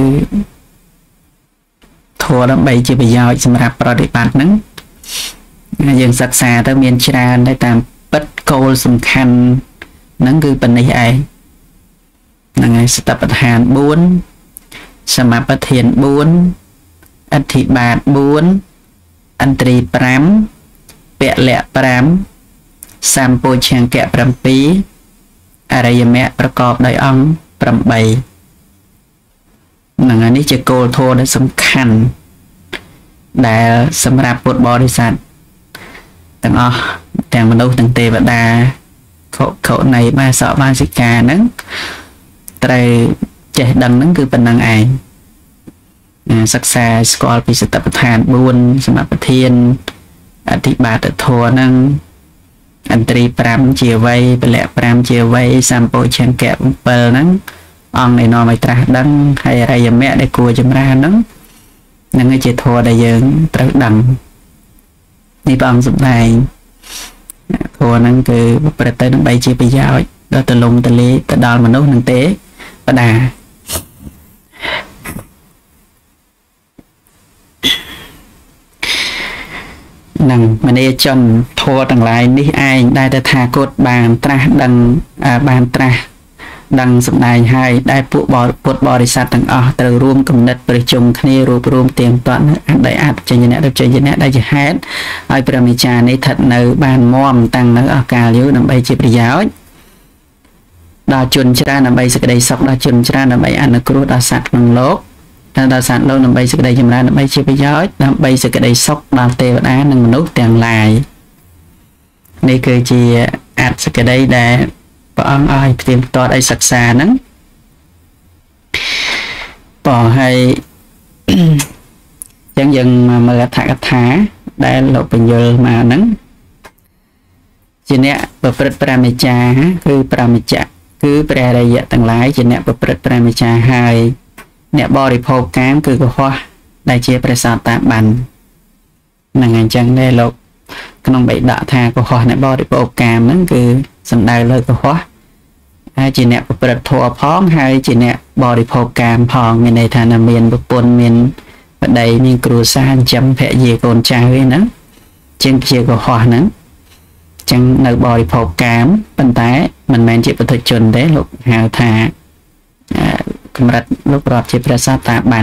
Speaker 1: ធัวដើម្បីជាប្រយោជន៍សម្រាប់ប្រតិបត្តិហ្នឹងយើងសិក្សាទៅមានច្រើនតែតាមពិតគោលសំខាន់ហ្នឹងគឺប៉ុណ្ណេះឯងហ្នឹងហើយសតិប្បដ្ឋានបួនសមាបដ្ឋានបួនអធិបាតបួនអន្ត្រីប្រាំពលៈប្រាំសម្ពោឆង្គៈប្រាំពីរអរិយមគ្គប្រកបដោយអង្គប្រាំបីហ្នឹងហើយនេះជាគោលធម៌ដែលសំខាន់ដែលសម្រាប់ពុទ្ធបរិស័ទទាំងអស់ទាំងមនុស្សទាំងទេវតាខុខុនៃបាសកបាសិកាហ្នឹងត្រូវចេះដឹងហ្នឹងគឺប៉ុណ្្នឹងឯងសិក្សាស្គាល់ពីសតិប្បដ្ឋានបួនសមបធានអធិបាតធម៌ហ្នឹងអន្ត្រីប្រាំជាអ្វីពលៈប្រាំជាអ្វីសម្ពោឆង្គៈbảyហ្នឹងអង្គនៃនាំឲ្យត្រាស់ដឹងហើយអរិយមគ្គដែលគួរចម្រើនហ្នឹងនឹងជាធម៌ដែលយើងត្រូវដឹងនេះព្រះអង្គសម្ដែងធម៌ហ្នឹងគឺប្រព្រឹត្តទៅដើម្បីជាប្រយោជន៍ដល់ទលំទលាទៅដល់មនុស្សនឹងទេបដានឹងមនីជនធម៌ទាំងឡាយនេះឯងដែលតថាគតបានត្រាស់ដឹងបានត្រាស់ដឹងសម្ដែងហើយដែលពួកពុទ្ធបរិស័ទទាំងអស់ត្រូវរួមគំនិតប្រជុំគ្នារួបរวมទៀងទាត់អតីតអត្តចេញអ្នកចេញអ្នកដែលជាហេតុឲ្យព្រះមេចានេះស្ថិតនៅបានមមតាំងនៅអកាលយូរដើម្បីជាប្រយោជន៍ដល់ជនច្រើនដើម្បីសេចក្តីសុខដល់ជនច្រើនដើម្បីអនុគ្រោះដល់សត្វក្នុងលោកដល់សត្វលោកដើម្បីសេចក្តីចម្រើនដើម្បីជាប្រយោជន៍ដើម្បីសេចក្តីសុខដល់ទេវតានិងមនុស្សទាំងឡាយនេះគឺជាអត្ថសេចក្តីដែលព្រះអង្គឲ្យផ្ទៀងផ្ទាត់ឲ្យសិក្សាហ្នឹងបើហើយអញ្ចឹងយើងមកមើលអត្ថកថាដែលលោកបញ្យលមកហ្នឹងជាអ្នកប្រព្រឹត្តព្រះមេចាគឺព្រះមេចៈគឺព្រះរាយៈទាំងឡាយជាអ្នកប្រព្រឹត្តព្រះមេចាហើយអ្នកបរិភោគកាមគឺកុហកដែលជាព្រះសោតាបានហ្នឹងអញ្ចឹងដែរលោកក្នុងបិដកថាកុហកអ្នកបរិភោគកាមហ្នឹងគឺសំដៅលើកុហកហើយជាអ្នកប្រព្រឹត្តធម៌ផងហើយជាអ្នកបរិភោគកាមផងមានន័យថាណាមានប្រពន្ធមានប្តីមានគ្រួសារចិញ្ចឹមភរិយាកូនចៅឯហ្នឹងជាងជាកុហកហ្នឹងចឹងនៅបរិភោគកាមប៉ុន្តែមិនមែនជាពុទ្ធជនទេលោកហៅថាកម្រិតលោករាប់ជាព្រះសោតាបាន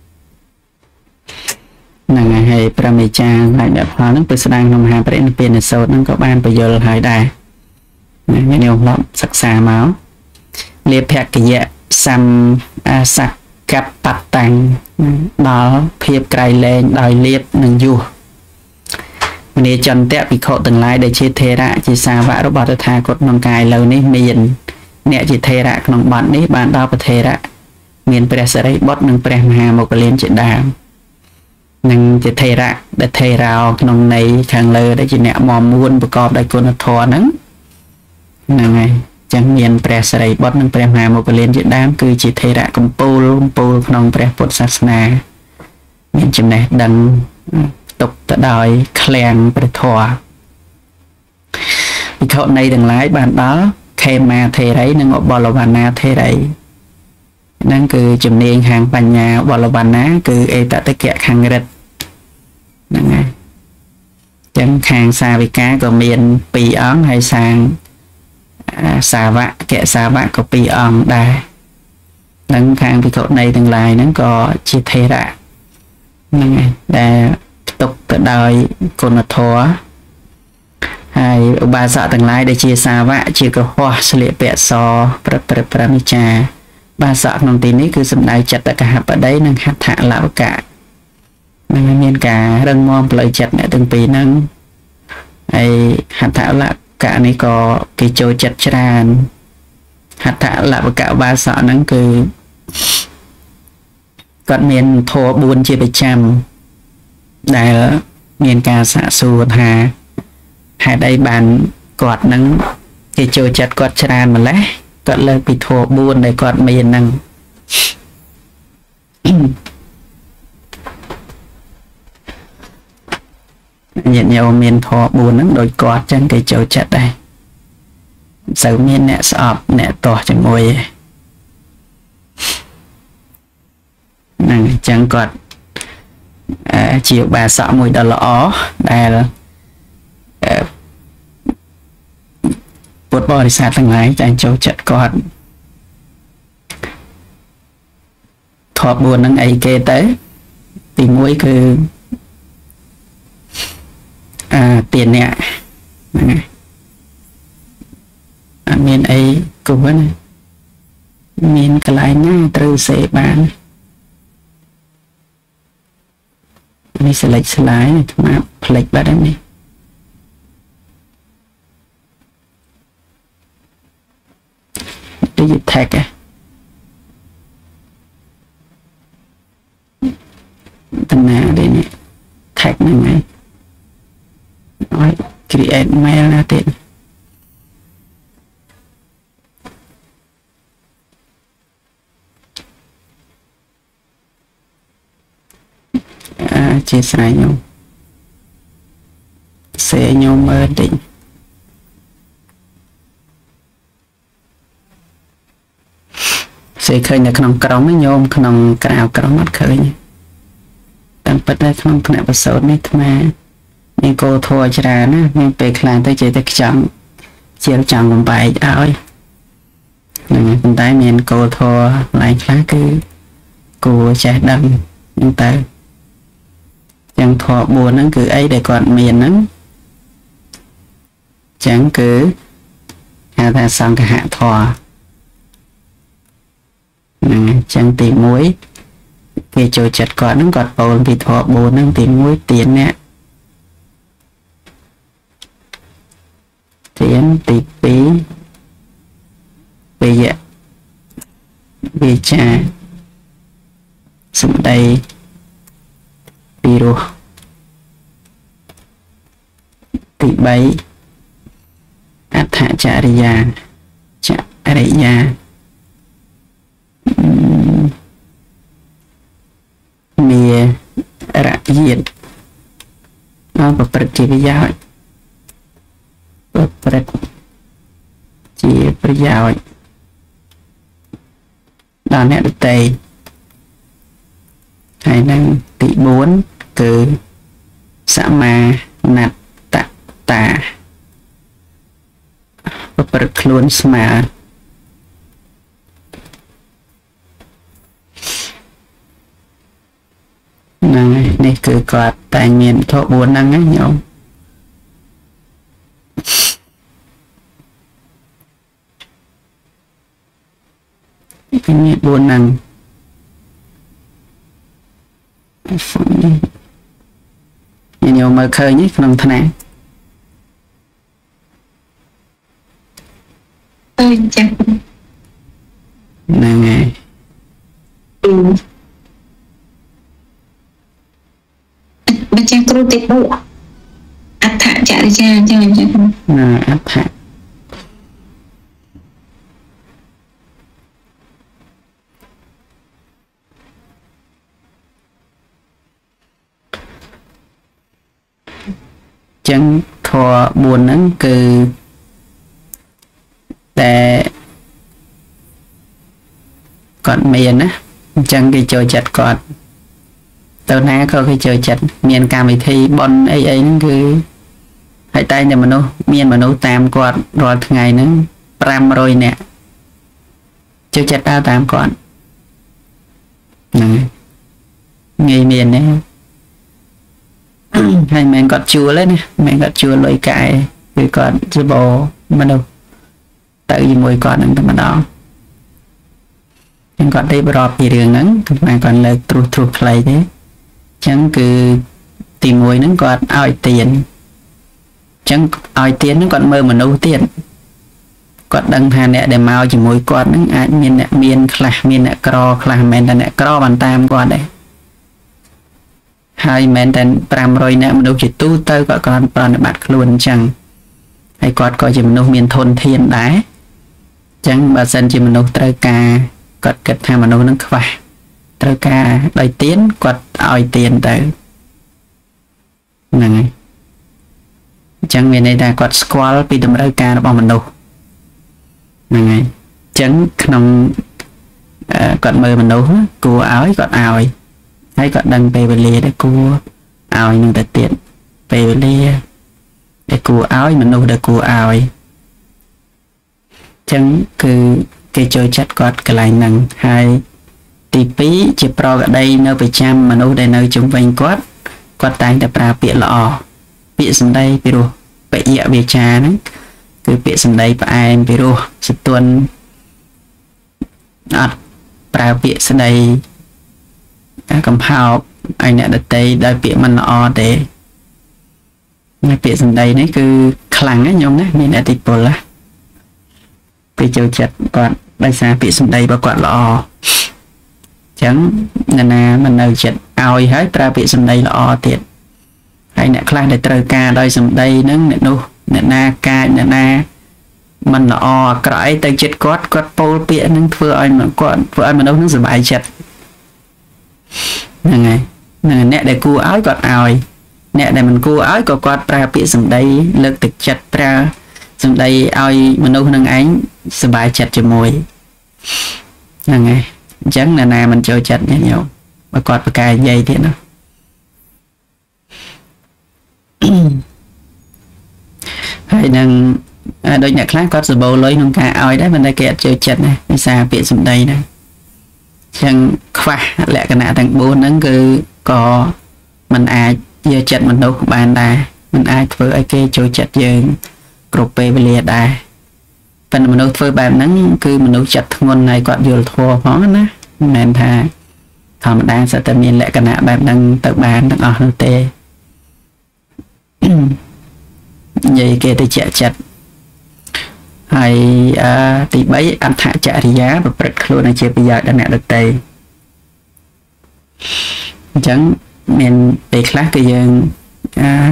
Speaker 1: ហ្នឹងហើយព្រះមេចាហើយដល់ផលហ្នឹងពីស្ដាងក្នុងមហាបរិនិព្វានសូត្រហ្នឹងក៏បានបញ្យល់ហើយដែរញញោមឡប់សិក្សាមកលាភកយៈសំអាសកបតាំងដល់ភាពក្រៃលែងដោយលាភនិងយុះមនីចន្ទៈភិក្ខុទាំងឡាយដែលជាថេរៈជាសាវករបស់តថាគតក្នុងកាយលើនេះមានអ្នកជាថេរៈក្នុងបទនេះបានដល់ប្រថេរៈមានព្រះសិរីបុត្រនិងព្រះមហាមោគលានជាដើមនិងជាថេរៈដែលថេរោក្នុងន័យខាងលើដែលជាអ្នកមមួនប្រកបដោយគុណធម៌ហ្នឹងហ្នឹងហើយចឹងមានព្រះសិរីបុត្រនិងព្រះមហាមោគលានជាដើមគឺជាថេរៈកំពូលកំពូលក្នុងព្រះពុទ្ធសាសនាមានចំណេះដឹងទុកទៅដោយឃ្លាំងព្រះធម៌ភិក្ខុនៃទាំងឡាយបានដល់ខេមាថេរីនិងអបលវណ្ណាថេរីហ្នឹងគឺជំនាញខាងបញ្ញាបលវណ្ណាគឺអេតតិកៈខាងរិទ្ធហ្នឹងហើយចឹងខាងសាវិកាក៏មានពីរអង្គហើយសាងសាវកកសាវកក៏ពីរអង្គដែរនឹងខាងភិក្ខុនៃទាំងឡាយហ្នឹងក៏ជាថេរៈហ្នឹងហើយដែលផ្ទុកទៅដោយគុណធម៌ហើយឧបាសកទាំងឡាយដែលជាសាវកជាកុហកស្លៀកពាក់សប្រព្រឹត្តព្រះមេចាបាសកក្នុងទីនេះគឺសំដៅចិត្តកហបតីនិងហដ្ឋលវកៈនឹងមានការរឹងមាំផ្លូវចិត្តអ្នកទាំងពីរហ្នឹងហើយហដ្ឋលវកៈនេះក៏គេចូលចិត្តច្រើនហដ្ឋលវកៈបាសកហ្នឹងគឺគាត់មានធម៌បួនជាប្រចាំដែលមានការសាកសួរថាហេតុអីបានគាត់នឹងគេចូលចិត្តគាត់ច្រើនម្ល៉េះគាត់លើកពីធម៌បួនដែលគាត់មានហ្នឹងញាតិញោមមានធម៌បួនហ្នឹងដូចគាត់ចឹងគេចូលចិត្តដែរសូវមានអ្នកស្អប់អ្នកទាស់ជាមួយហ្នឹងអញ្ចឹងគាត់ជាបាសកមួយដ៏ល្អដែលពុទ្ធបរិស័ទទាំងឡាយតែចូលចិត្តគាត់ធម៌បួនហ្នឹងអីគេទៅទីមួយគឺអាទានអ្នកហ្នឹងហើយអត់មានអីគួរណាមានកន្លែងណាត្រូវសេបាននេះ select slide ថ្មផ្លេចបាត់ហើយនេះទៅ tag តំណានេះ tag ហ្នឹងហើយឲ្យ create mail ណាទៀតជាស្រ័យខ្ញុំសេខ្ញុំមើលតិចសេឃើញនៅក្នុងក្រុមញោមក្នុងក្រៅក្រុមអត់ឃើញតាមពិតនៅក្នុងថ្នាក់ប្រសូតនេះអាត្មាមានគោធัวច្រើនណាមានពេលខ្លះទៅចេះតែខ្ចង់ជាចង់បំបែកឲ្យហ្នឹងប៉ុន្តែមានគោធัวឡែងខ្លះគឺគួរចេះដឹងហ្នឹងទៅចឹងធម៌បួនហ្នឹងគឺអីដែលគាត់មានហ្នឹងចឹងគឺហៅថាសង្ឃហធម៌ហ្នឹងចឹងទីមួយគេចូលចិត្តគាត់ហ្នឹងគាត់ពោលពីធម៌បួនហ្នឹងទីមួយទានអ្នកទានទីពីរវិយៈវិចាសម្ដីពីរោះទីបីអដ្ឋចរិយាចរិយាមេរយាទមកប្រព្រឹត្តជាប្រយោជន៍ប្រព្រឹត្តជាប្រយោជន៍ដល់អ្នកដទៃហើយនឹងទីបួនគឺសមាណត្តតាប្រព្រឹត្តខ្លួនស្មើហ្នឹងនេះគឺគាត់តែមានធម៌បួនហ្នឹងណាញោមគឺមានបួនហ្នឹងញោមមើលឃើញក្នុងថ្នាក់
Speaker 2: អឺចា៎
Speaker 1: ហ្នឹងហើយ
Speaker 2: បើចាគ្រូទីបុអដ្ឋចរិយាចឹងចឹង
Speaker 1: ណាអដ្ឋចឹងធម៌បួនហ្នឹងគឺតែគាត់មានណាអញ្ចឹងគេចូលចិត្តគាត់ទៅណាក៏គេចូលចិត្តមានកម្មវិធីបន់អីអីហ្នឹងគឺហើយតែតែមនុស្សមានមនុស្សតាមគាត់រាល់ថ្ងៃហ្នឹងប្រាំរយនាក់ចូលចិត្តដើរតាមគាត់ហ្នឹងងាយមានណាហើយមិនគាត់ជួលទេណាមិនគាត់ជួលលុយកាយគឺគាត់ជាបមនុស្សទៅជាមួយគាត់ហ្នឹងតែម្ដងគាត់រៀបរាប់ពីរឿងហ្នឹងគាត់គាត់លើកត្រួសត្រាសខ្លីទេអញ្ចឹងគឺទីមួយហ្នឹងគាត់ឲ្យទានអញ្ចឹងឲ្យទានហ្នឹងគាត់មើលមនុស្សទៀតគាត់ដឹងថាអ្នកដែលមកជាមួយគាត់ហ្នឹងអាចមានអ្នកមានខ្លះមានអ្នកក្រខ្លះមិនមែនតែអ្នកក្របានតាមគាត់ទេហើយមិនមែនតែប្រាំរយអ្នកមនុស្សជាទូទៅគាត់ក៏ប្រណិប័តខ្លួនអញ្ចឹងហើយគាត់ក៏ជាមនុស្សមានធនធានដែរអញ្ចឹងបើសិនជាមនុស្សត្រូវការគាត់គិតថាមនុស្សនឹងខ្វះត្រូវការដោយទានគាត់ឲ្យទានទៅហ្នឹងហើយអញ្ចឹងមានន័យថាគាត់ស្គាល់ពីតម្រូវការរបស់មនុស្សហ្នឹងហើយអញ្ចឹងក្នុងគាត់មើលមនុស្សគួរឲ្យគាត់ឲ្យហើយគាត់ដឹងពេលវេលាដែលគួរឲ្យនឹងទៅទៀតពេលវេលាដែលគួរឲ្យមនុស្សដែលគួរឲ្យអញ្ចឹងគឺគេចូលចិត្តគាត់កន្លែងហ្នឹងហើយទីពីរជាប្រកដីនៅប្រចាំមនុស្សដែលនៅជុំវិញគាត់គាត់តែងតែប្រើពាក្យល្អពាក្យសម្ដីពីរោះបិយវាចាហ្នឹងគឺពាក្យសម្ដីផ្អែមពីរោះសទន់អត់ប្រើពាក្យស្ដីកំផោក ai nè đặt tay đôi bị mình o để nghe bị dần đây đấy cứ khăng ấy nhom đấy mình đã tịt bồ lá bị châu chặt còn bây giờ bị dần đây bà quạt lọ chẳng nên là mình nơi chặt ao hết ra bị dần đây là o tiệt hay nè khăng để trời ca đôi dần đây nó nè nu nè na ca nè na mình là o cái tay chết quát quát pol bịa nó vừa ai mà quát vừa ai mà đâu nó sẽ bài chặt này này nè để cua áo quạt oi nè để mình cua áo quạt quạt ra bị dần đây lực thực chặt ra dần đây oi mình đâu năng ánh sẽ bài chặt cho môi này chẳng là nào mình chơi chặt nhá nhau mà quạt và cài dây thế nó hay năng đôi nhạc khác có sự bầu lối nông ca oi đấy mình đây kẹt chơi chặt này xa bị dần đây này chẳng khoa lẽ cái nào thằng bố nó cứ có mình ai giờ chặt mình đâu bàn đà mình ai với ai kê chơi chặt giờ group về lìa đà phần mình đâu với bàn nắng cứ mình đâu chặt ngon này còn vừa thua nó nè nên thà thằng đang sẽ tự nhiên lẽ cái nào bạn đang tự bán đang ở nơi tê vậy kê tôi chặt chặt hay thì bấy anh thả trả thì giá và bật luôn là chia bây giờ đã nè được tê chẳng mình để khác cái dân à,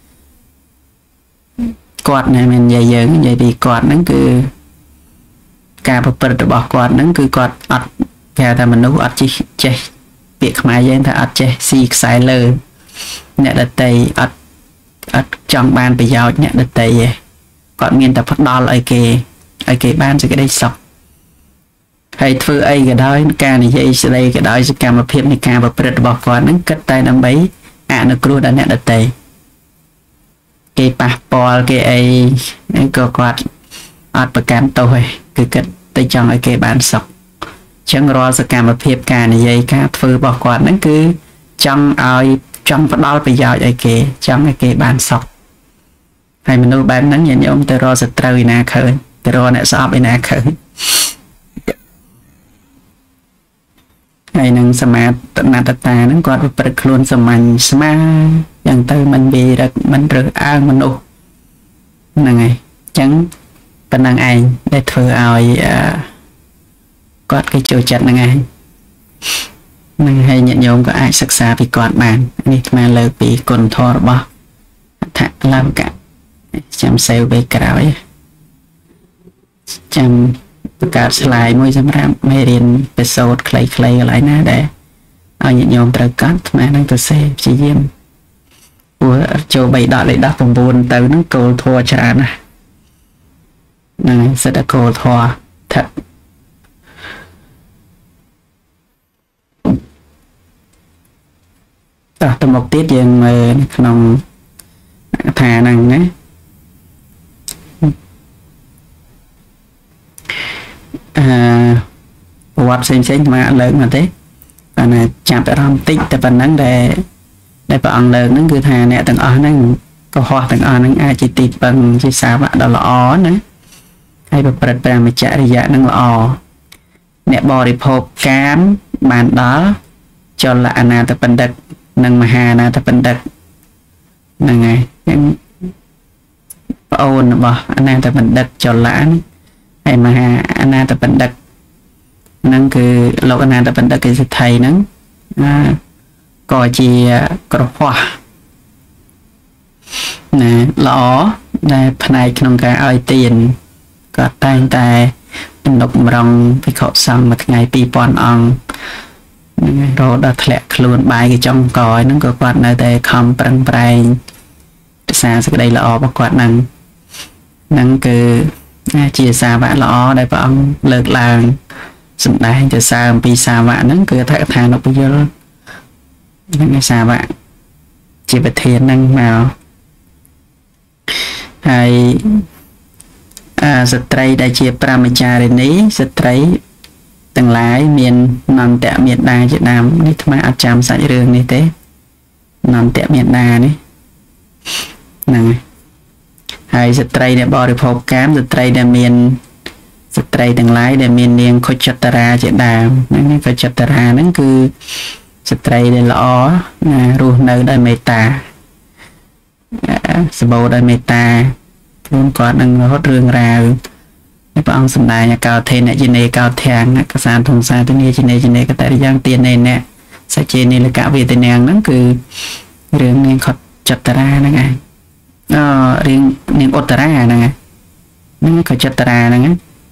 Speaker 1: quạt này mình dày dần vậy thì quạt nó cứ cả một bật bỏ quạt nó cứ quạt ọt kể ta mình nấu ọt chi chê việc mà dân ta ọt chê xì xài lơ nè được tê ọt ọt trong bàn bây giờ nè được tê vậy còn miền tập phát đo lại kì ở kì ban cho cái đây sọc hay thưa ai cái đó ca này dây sẽ đây cái đó sẽ cam một phiên này cam và bật bỏ qua nó cất tay nắm bấy à nó cứ đã nhận được tay cái passport cái ai có quạt ọt và cam tôi cứ cất tay trong ở cái bàn sọc chẳng rõ sẽ cam một phiên ca này dây ca thưa bỏ qua nó cứ trong ai trong phát đo bây giờ ở kì trong ở cái bàn sọc hay mình nuôi bán nắng nhìn ông tero sẽ trời nè khơi tero nè sọp nè khơi hay năng sama tận nát ta nó còn bật luôn sầm sma chẳng tới mình bị được mình được ăn mình u là ngày chẳng bên năng anh để thưa ai có cái chiều chặt là ngày năng hay nhận nhôm có ai sắc xa vì còn bàn đi mà lời bị cồn thò bỏ thả làm cả chăm sale về cào ấy chăm cả slide môi chăm ram mê riêng episode clay clay lại nè để ở những nhóm trời cắt mà đang tự xe chỉ diêm của châu bảy đỏ lại đắp vòng buồn tới nó cầu thua trả nè này sẽ đã cầu thua thật đó từ một tiết dân mà nòng thà năng đấy à quạt xem xem mà lớn mà thế và là chạm tại ram tích tại phần nắng để để bạn lớn nó cứ thà nè từng ở năng có hoa từng ở năng ai chỉ tịt bằng chỉ sao bạn đó là ó nữa hay bật bật bật mà chạy đi dạ năng là ó nè bò đi phộp cám bàn đó cho là anh ta phần đất năng mà hà na ta phần đất năng ngày ôn bỏ anh ta phần đất cho lãng hay mà anh ta phần đất năng cứ lâu anh ta phần đất cái thầy nắng à, coi chi có hoa nè lõ này phần này trong cái ai tiền có tay tay đục rong bị khổ xong một ngày pi pon on rồi đã lẹ luôn bài cái trong còi nó có quạt nơi đây không prang prang xa sẽ đây là ó bọc quạt năng năng cứ chia xa vã lõ đây và ông lợt làng sụn đai cho xa pi xa vã nó cứ thả thang nó bây giờ những xa vã chỉ phải thiền năng nào hay à giật tray đại chia pramacha đến ní giật tray từng lái miền nằm tẹo miền đa Việt Nam ní tham ăn chăm sạch rừng như thế nằm tẹo miền đa ní này hay giật tray để bỏ được hộp cám giật tray để miền giật tray từng lái để miền niềng khôi chặt ra Việt Nam nó khôi chặt ra nó cứ สตรีได้ละอ๋อนะรู้ในได้เมตตาสบายได้เมตตารุ่นก่อนนั่งรถเรื่องราวในพระองค์สำนักเนี่ยกาวเทนเนี่ยจินเนกาวแทงนะกษาทงสารตัวนี้จินเนจินเนก็แต่ยังเตียนเนเนี่ยสัจเจนิลกะเวทเนียงนั่นคือเรื่องเนียงขดจัตตารานะไงอ๋อเรื่องเนียงอุตตรานะไงนั่นก็จัตตารานะไง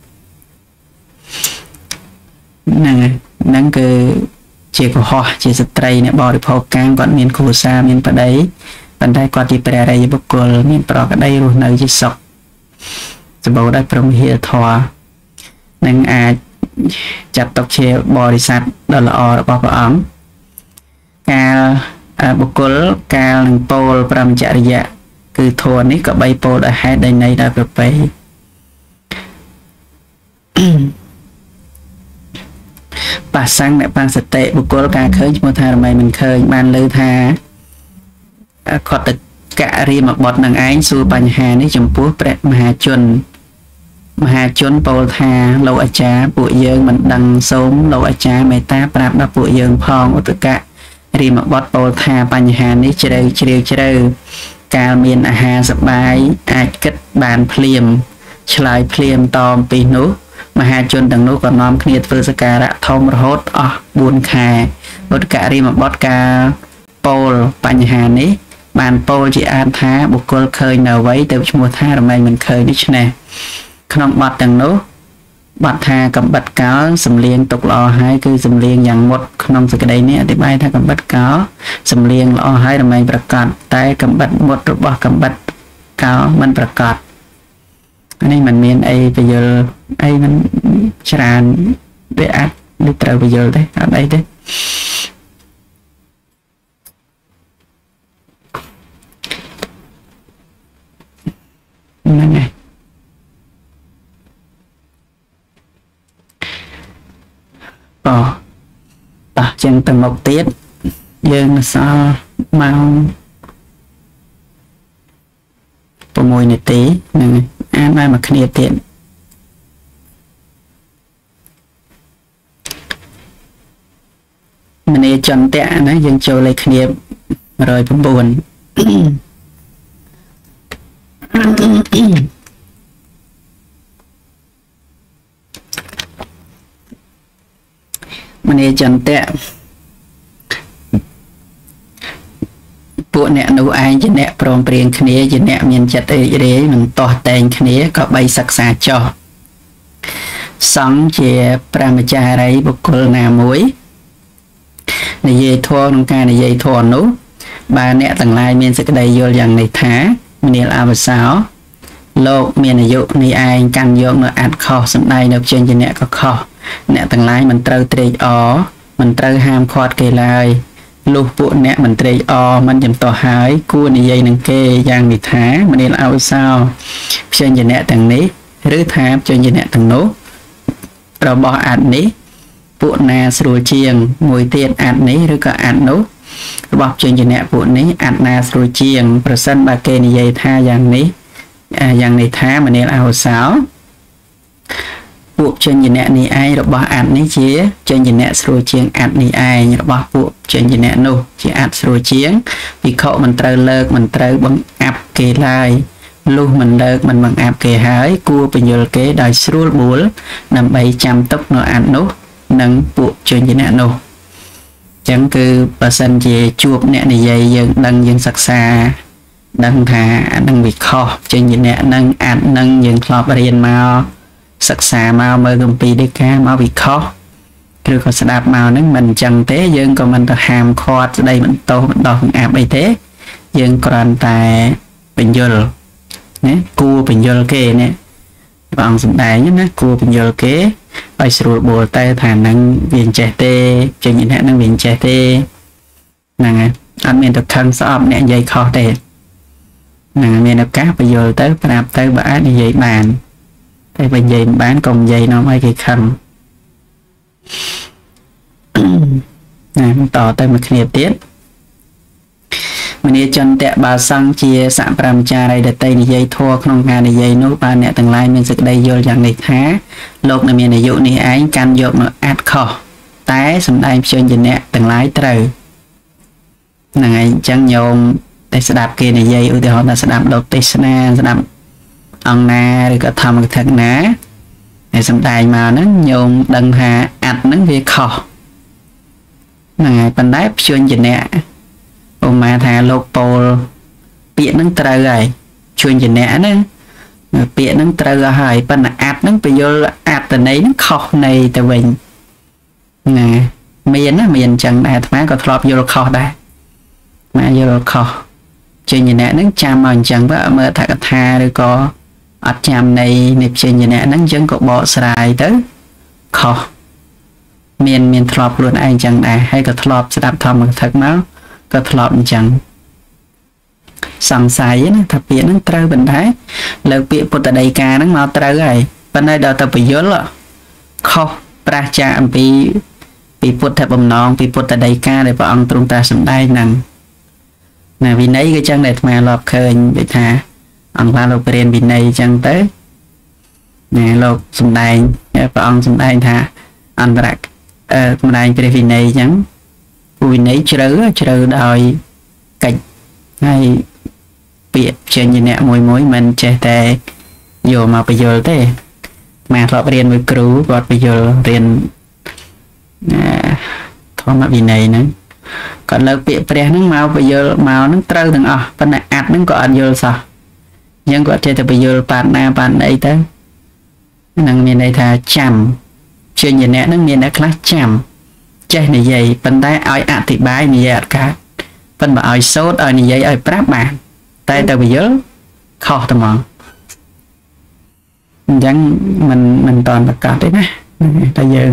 Speaker 1: นั่นไงนั่นคือเจ้าหัวเจ้าสตรีเนี่ยบริโภคกลางก่อนมีนคูซามีนประเดี๋ยปันได้ก่อนที่แปรอะไรบุกกลมีนปลอกได้รู้ในจิตศกจะบอกได้พรหมเฮียทอนั่งอาจจับตกเชบริษัทดอลลาร์ปอปอังการบุกกลการหนึ่งโปลปรามจริยะคือทวนนี้ก็ใบโปลได้ให้ได้ในได้ประไปปัสสังเนี่ยปังสเตบุกกลการเคยมธาทำไมมันเคยมันเลยทาขอตกะรีมาบดนางไอ้สู่ปัญหาในจมพูเปรมหาชนมหาชนโปลธาเราอาจารย์ปุเยิงมันดังสมเราอาจารย์เมตตาปราบดับปุเยิงพองอุตกะรีมาบดโปลธาปัญหานี้เฉลยเฉลยเฉลยการเมียนอาหารสบายอาจกัดบานเพลียมฉลายเพลียมตอมปีนุมหาชนดังนุก็น้อมเครียดเฟอร์สการะทอมรหดอ๋อบุญคายอุตกะรีมาบดกาโปลปัญหานี้บานโปลจีอาร์ท้าบุคคลเคยเนาไว้แต่ชั่วโมงท่าทำไมมันเคยนิชแน่ขนมบัดดังนู้บัดทากับบัดเก้าสำเลียงตกล้อหายคือสำเลียงอย่างหมดขนมสกได้เนี่ยอธิบายถ้ากับบัดเก้าสำเลียงล้อหายทำไมประกาศแต่กับบัดหมดระบบกับบัดเก้ามันประกาศอันนี้มันเมียนไอไปเยอะไอมันชรานเบียดลิตรไปเยอะได้อะไรได้นั่นไงต่อต่อจังตั้งหกเตี้ยยังสาวมาประมวยในตีนั่นไงอ่านมามาเคลียร์เตี้ยมันเอจอนเตะนะยังโจเลยเคลียร์รอยปุ่มบนมันเอจันเตะพวกเนี่ยหนูไอจะเนี่ยปรองเปลี่ยนคณีจะเนี่ยมีจัดเอเรมันต่อแต่งคณีก็ใบศักษาจอสองเจียปรามจาไรบุคคลนามวยในเยทอในการในเยทอนุบาเนี่ยต่างลายมีสกได้โยอย่างในท้ามันเนลอาบสาวโลกเมียนอายุในไอกันโยกเนื้ออัดคอสำได้เนื้อเชียงจะเนี่ยก็คอเนี่ยต่างหลายมันเตาเตยอ๋อมันเตาห้ามคอดเกลายลูกปุเนี่ยมันเตยอ๋อมันยำต่อหายกู้ในใยหนังเกยยางในท้ามันเนลเอาเศร้าเชียงจะเนี่ยต่างนี้หรือท้าเชียงจะเนี่ยต่างโน้เราบอกอัดนี้ปุนาสรูเชียงมวยเตียนอัดนี้หรือก็อัดโน้บอกเชียงจะเนี่ยปุนี้อัดนาสรูเชียงประสันบาเกในใยท่าอย่างนี้อย่างในท้ามันเนลเอาเศร้าปุเชียงจะเนี่ยนี่ไอเราบอกอัดนี้เชี่ยเชียงจะเนี่ยสรูเชียงอัดนี่ไอเราบอกปุเชียงจะเนี่ยโน้ที่อัดสรูเชียงวิเคราะห์มันเตาเลิกมันเตาบังอับเกลายลูกมันเลิกมันบังอับเกหายกูเป็นโยลเกได้สรูบุลนำใบจำตกโนอัดโน้นังปุเชียงจะเนี่ยโน้จังคือประสันเจจูบเนี่ยในใยยังดังยังศักษาดังหาดังวิเคราะห์เชียงจะเนี่ยนั่งอัดนั่งยังคลอบเรียนมาศึกษามาเมื่อกปีได้แค่มาวิเคราะห์คือเขาสดับมานั่งมันจังเต้ยังก็มันจะหามคอดได้มันโตมันดอกอาบไอเต้ยังกรอนแต่เป็นยลเนี่ยกูเป็นยลเกเนี่ยบางสมัยนี่นะกูเป็นยลเกไปสรุปโบเต้ฐานนั่งเวียนเจเต้จะยินแห่นั่งเวียนเจเต้นั่งไงอันเมียนตะคังสอบเนี่ยใหญ่คอเต้นั่งเมียนตะก้าไปยลเต้ปราบเต้บ้านใหญ่บานแต่เป็นใหญ่บ้านกองใหญ่น้องไม่กี่คำนะมันต่อเต้มาเคลียร์เตี้ยมันนี่จนแต่บาสังเชียสามปรามจาไรเดตในใหญ่ทั่วขนมงานในใหญ่นุบานเนี่ยต่างลายมันสึกได้โยอย่างในท้าโลกในเมียในยุในไอ้การโยกเนาะอัดคอ té sầm đai chuyên gì nè từng lái trời là ngày chẳng nhôm để sẽ đạp kia này dây ưu tiên họ là sẽ đạp đầu tê na sẽ đạp ông na rồi có thầm một thật ná để sầm đai mà nó nhôm đằng hà ạt nó về khó là ngày bên đáy chuyên gì nè ông mà thà lô pol biển nó trời rồi chuyên gì nè nữa biển nó trời rồi bên là ạt nó bây giờ ạt từ đấy nó khó này từ mình nè miền á miền chẳng đại má có thọp vô khó đây mà vô khó chuyện gì nè nó chăm mà chẳng vợ mơ thà tha rồi có ở chăm này nệp chuyện gì nè nó chẳng có bỏ xài tới khó miền miền thọp luôn ai chẳng đại hay có thọp sẽ đạp thọp một thật máu có thọp chẳng sẵn sài á thập biển nó trâu bình thái lợi biển bột đầy ca nó mau trâu rồi bên đây đào tập bị dốt lọ khó pra cha bị bị bột thập bầm non bị bột đầy ca để bọn ông trung ta sắm đai nằng nè vì nấy cái chân đẹp mà lọp khơi bị thà ông la lộc bền vì này chân tới nè lộc sắm đai bọn ông sắm đai thà anh đặt ờ sắm đai vì này chẳng vì nấy chữ chữ đòi cảnh hay biệt trên như nè mùi mối mình che tè vô mà bây giờ thế mà họ riêng với cứu và bây giờ riêng thôi mà vì này nữa còn lớp biệt bè nó màu bây giờ màu nó trâu thằng à bên này ạt nó có ăn vô sao nhưng có thể bây giờ bạn na bạn ấy tới năng miền này thà chầm trên như nè nó miền đã class chầm chơi này vậy bên tay ai ạt thì bài này vậy cả bên bà ai sốt ở này vậy ở práp bạn tay tao bây giờ khó tao mong chẳng mình mình toàn là cọt đấy nè bây giờ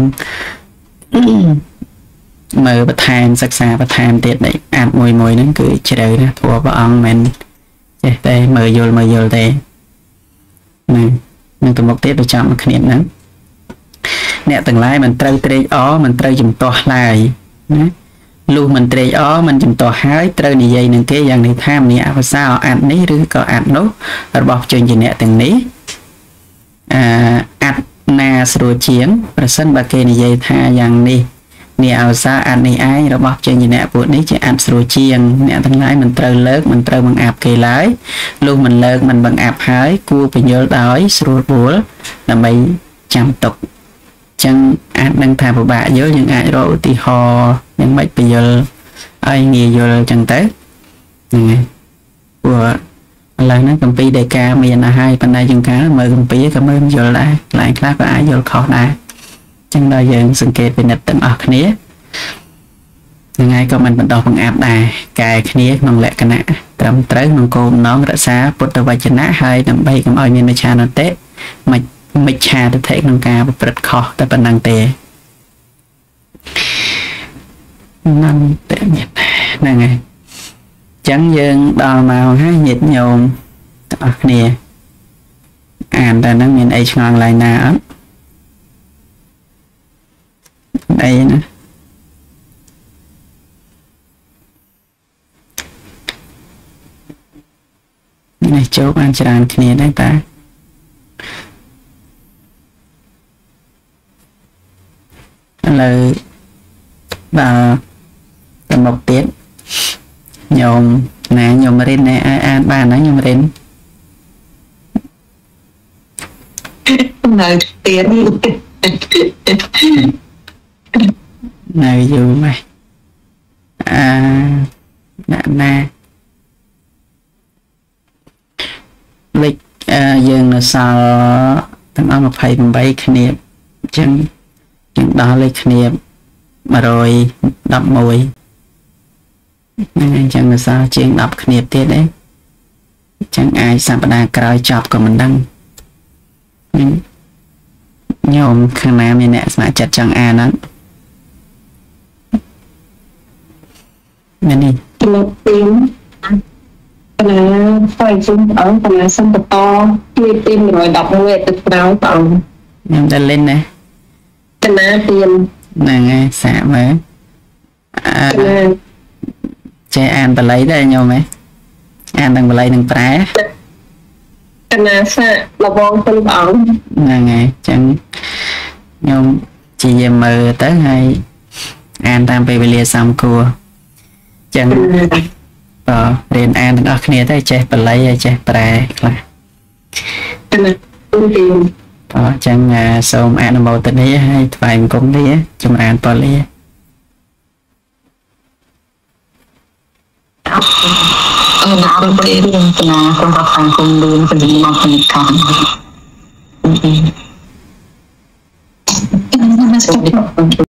Speaker 1: mờ bắt tham sắc xa bắt tham tiệt đấy ăn mùi mùi nó cười chơi nè thua bà ông mình chơi đây mờ vô mờ vô đây này nhưng từ một tiết tôi chọn một khái niệm nữa nè từng lái mình trâu trây ó mình trâu chùm to lại luôn mình trây ó mình chùm to hái trâu này dây nâng kế dàng này tham nè và sao ăn ní rư có ăn nốt rồi bọc chuyện gì nè từng ní à ăn na sửa chiến và sân bà kê này dây tha dàng đi nè ảo xa ăn này ai rồi bọc chuyện gì nè buộc ní chứ ăn sửa chiên nè từng lái mình trâu lớp mình trâu bằng ạp kê lái luôn mình lớp mình bằng ạp hái cua phải nhớ đói sửa búa là mấy trăm tục chẳng ăn đang tham của bạn nhớ những ai rồi thì họ những mấy bây giờ ai nghe vô chẳng tới của là nó công ty đề ca miền là hai bên đây chúng cá mời công ty cảm ơn vô lại lại khác có ai vô khó đã chẳng bao giờ sự kiện về nịch tận ở khía ngay có mình bắt đầu bằng áp đài cài khía nông lệ cái nạ trầm tới nông cô nó đã xá bút tờ vai chân nát hai nằm bay cầm oi miền nơi cha nó tết mà mấy cha để thấy nông ca và rất khó tại bên năng tề năm tệ nhiệt này này chẳng dừng đo màu hai nhiệt nhôm ở nè à ta nó miền ấy ngon lại nào đây nữa này chốt ăn tràn kia đấy ta là và một tiếng nhôm nè nhôm lên nè an ba nói nhôm lên
Speaker 2: lời tiếng
Speaker 1: này dù mày à nè nè lịch à, dừng là sao thằng ông mà phải bay khniệp chẳng chẳng đó lịch khniệp mà rồi đập mùi chẳng là sao chuyện đập khniệp thế đấy chẳng ai sao bà cài chọc của mình đăng nhôm khăn nam như nè mà chặt chẳng à nó đi
Speaker 2: một tiếng là phải dùng ở phần là sân tập to khi tim rồi đọc người từ nào bằng
Speaker 1: em ta lên nè
Speaker 2: cái nào tiền
Speaker 1: nè nghe xả mới à, chạy ăn bà lấy đây nhau mấy ăn đừng bà lấy đừng phá
Speaker 2: cái nào xả là bon phân bóng
Speaker 1: nè nghe chẳng nhau chỉ về mờ tới hay an tam pe về lia sam cua chẳng ờ riêng an từng ở kia thấy che bật lấy che bè là ờ chẳng xong an màu tình ấy hay vài cũng đi trong an bật lia
Speaker 3: ờ nó có thể riêng là con gặp phải cùng luôn phần gì mà phần cảm ừ ừ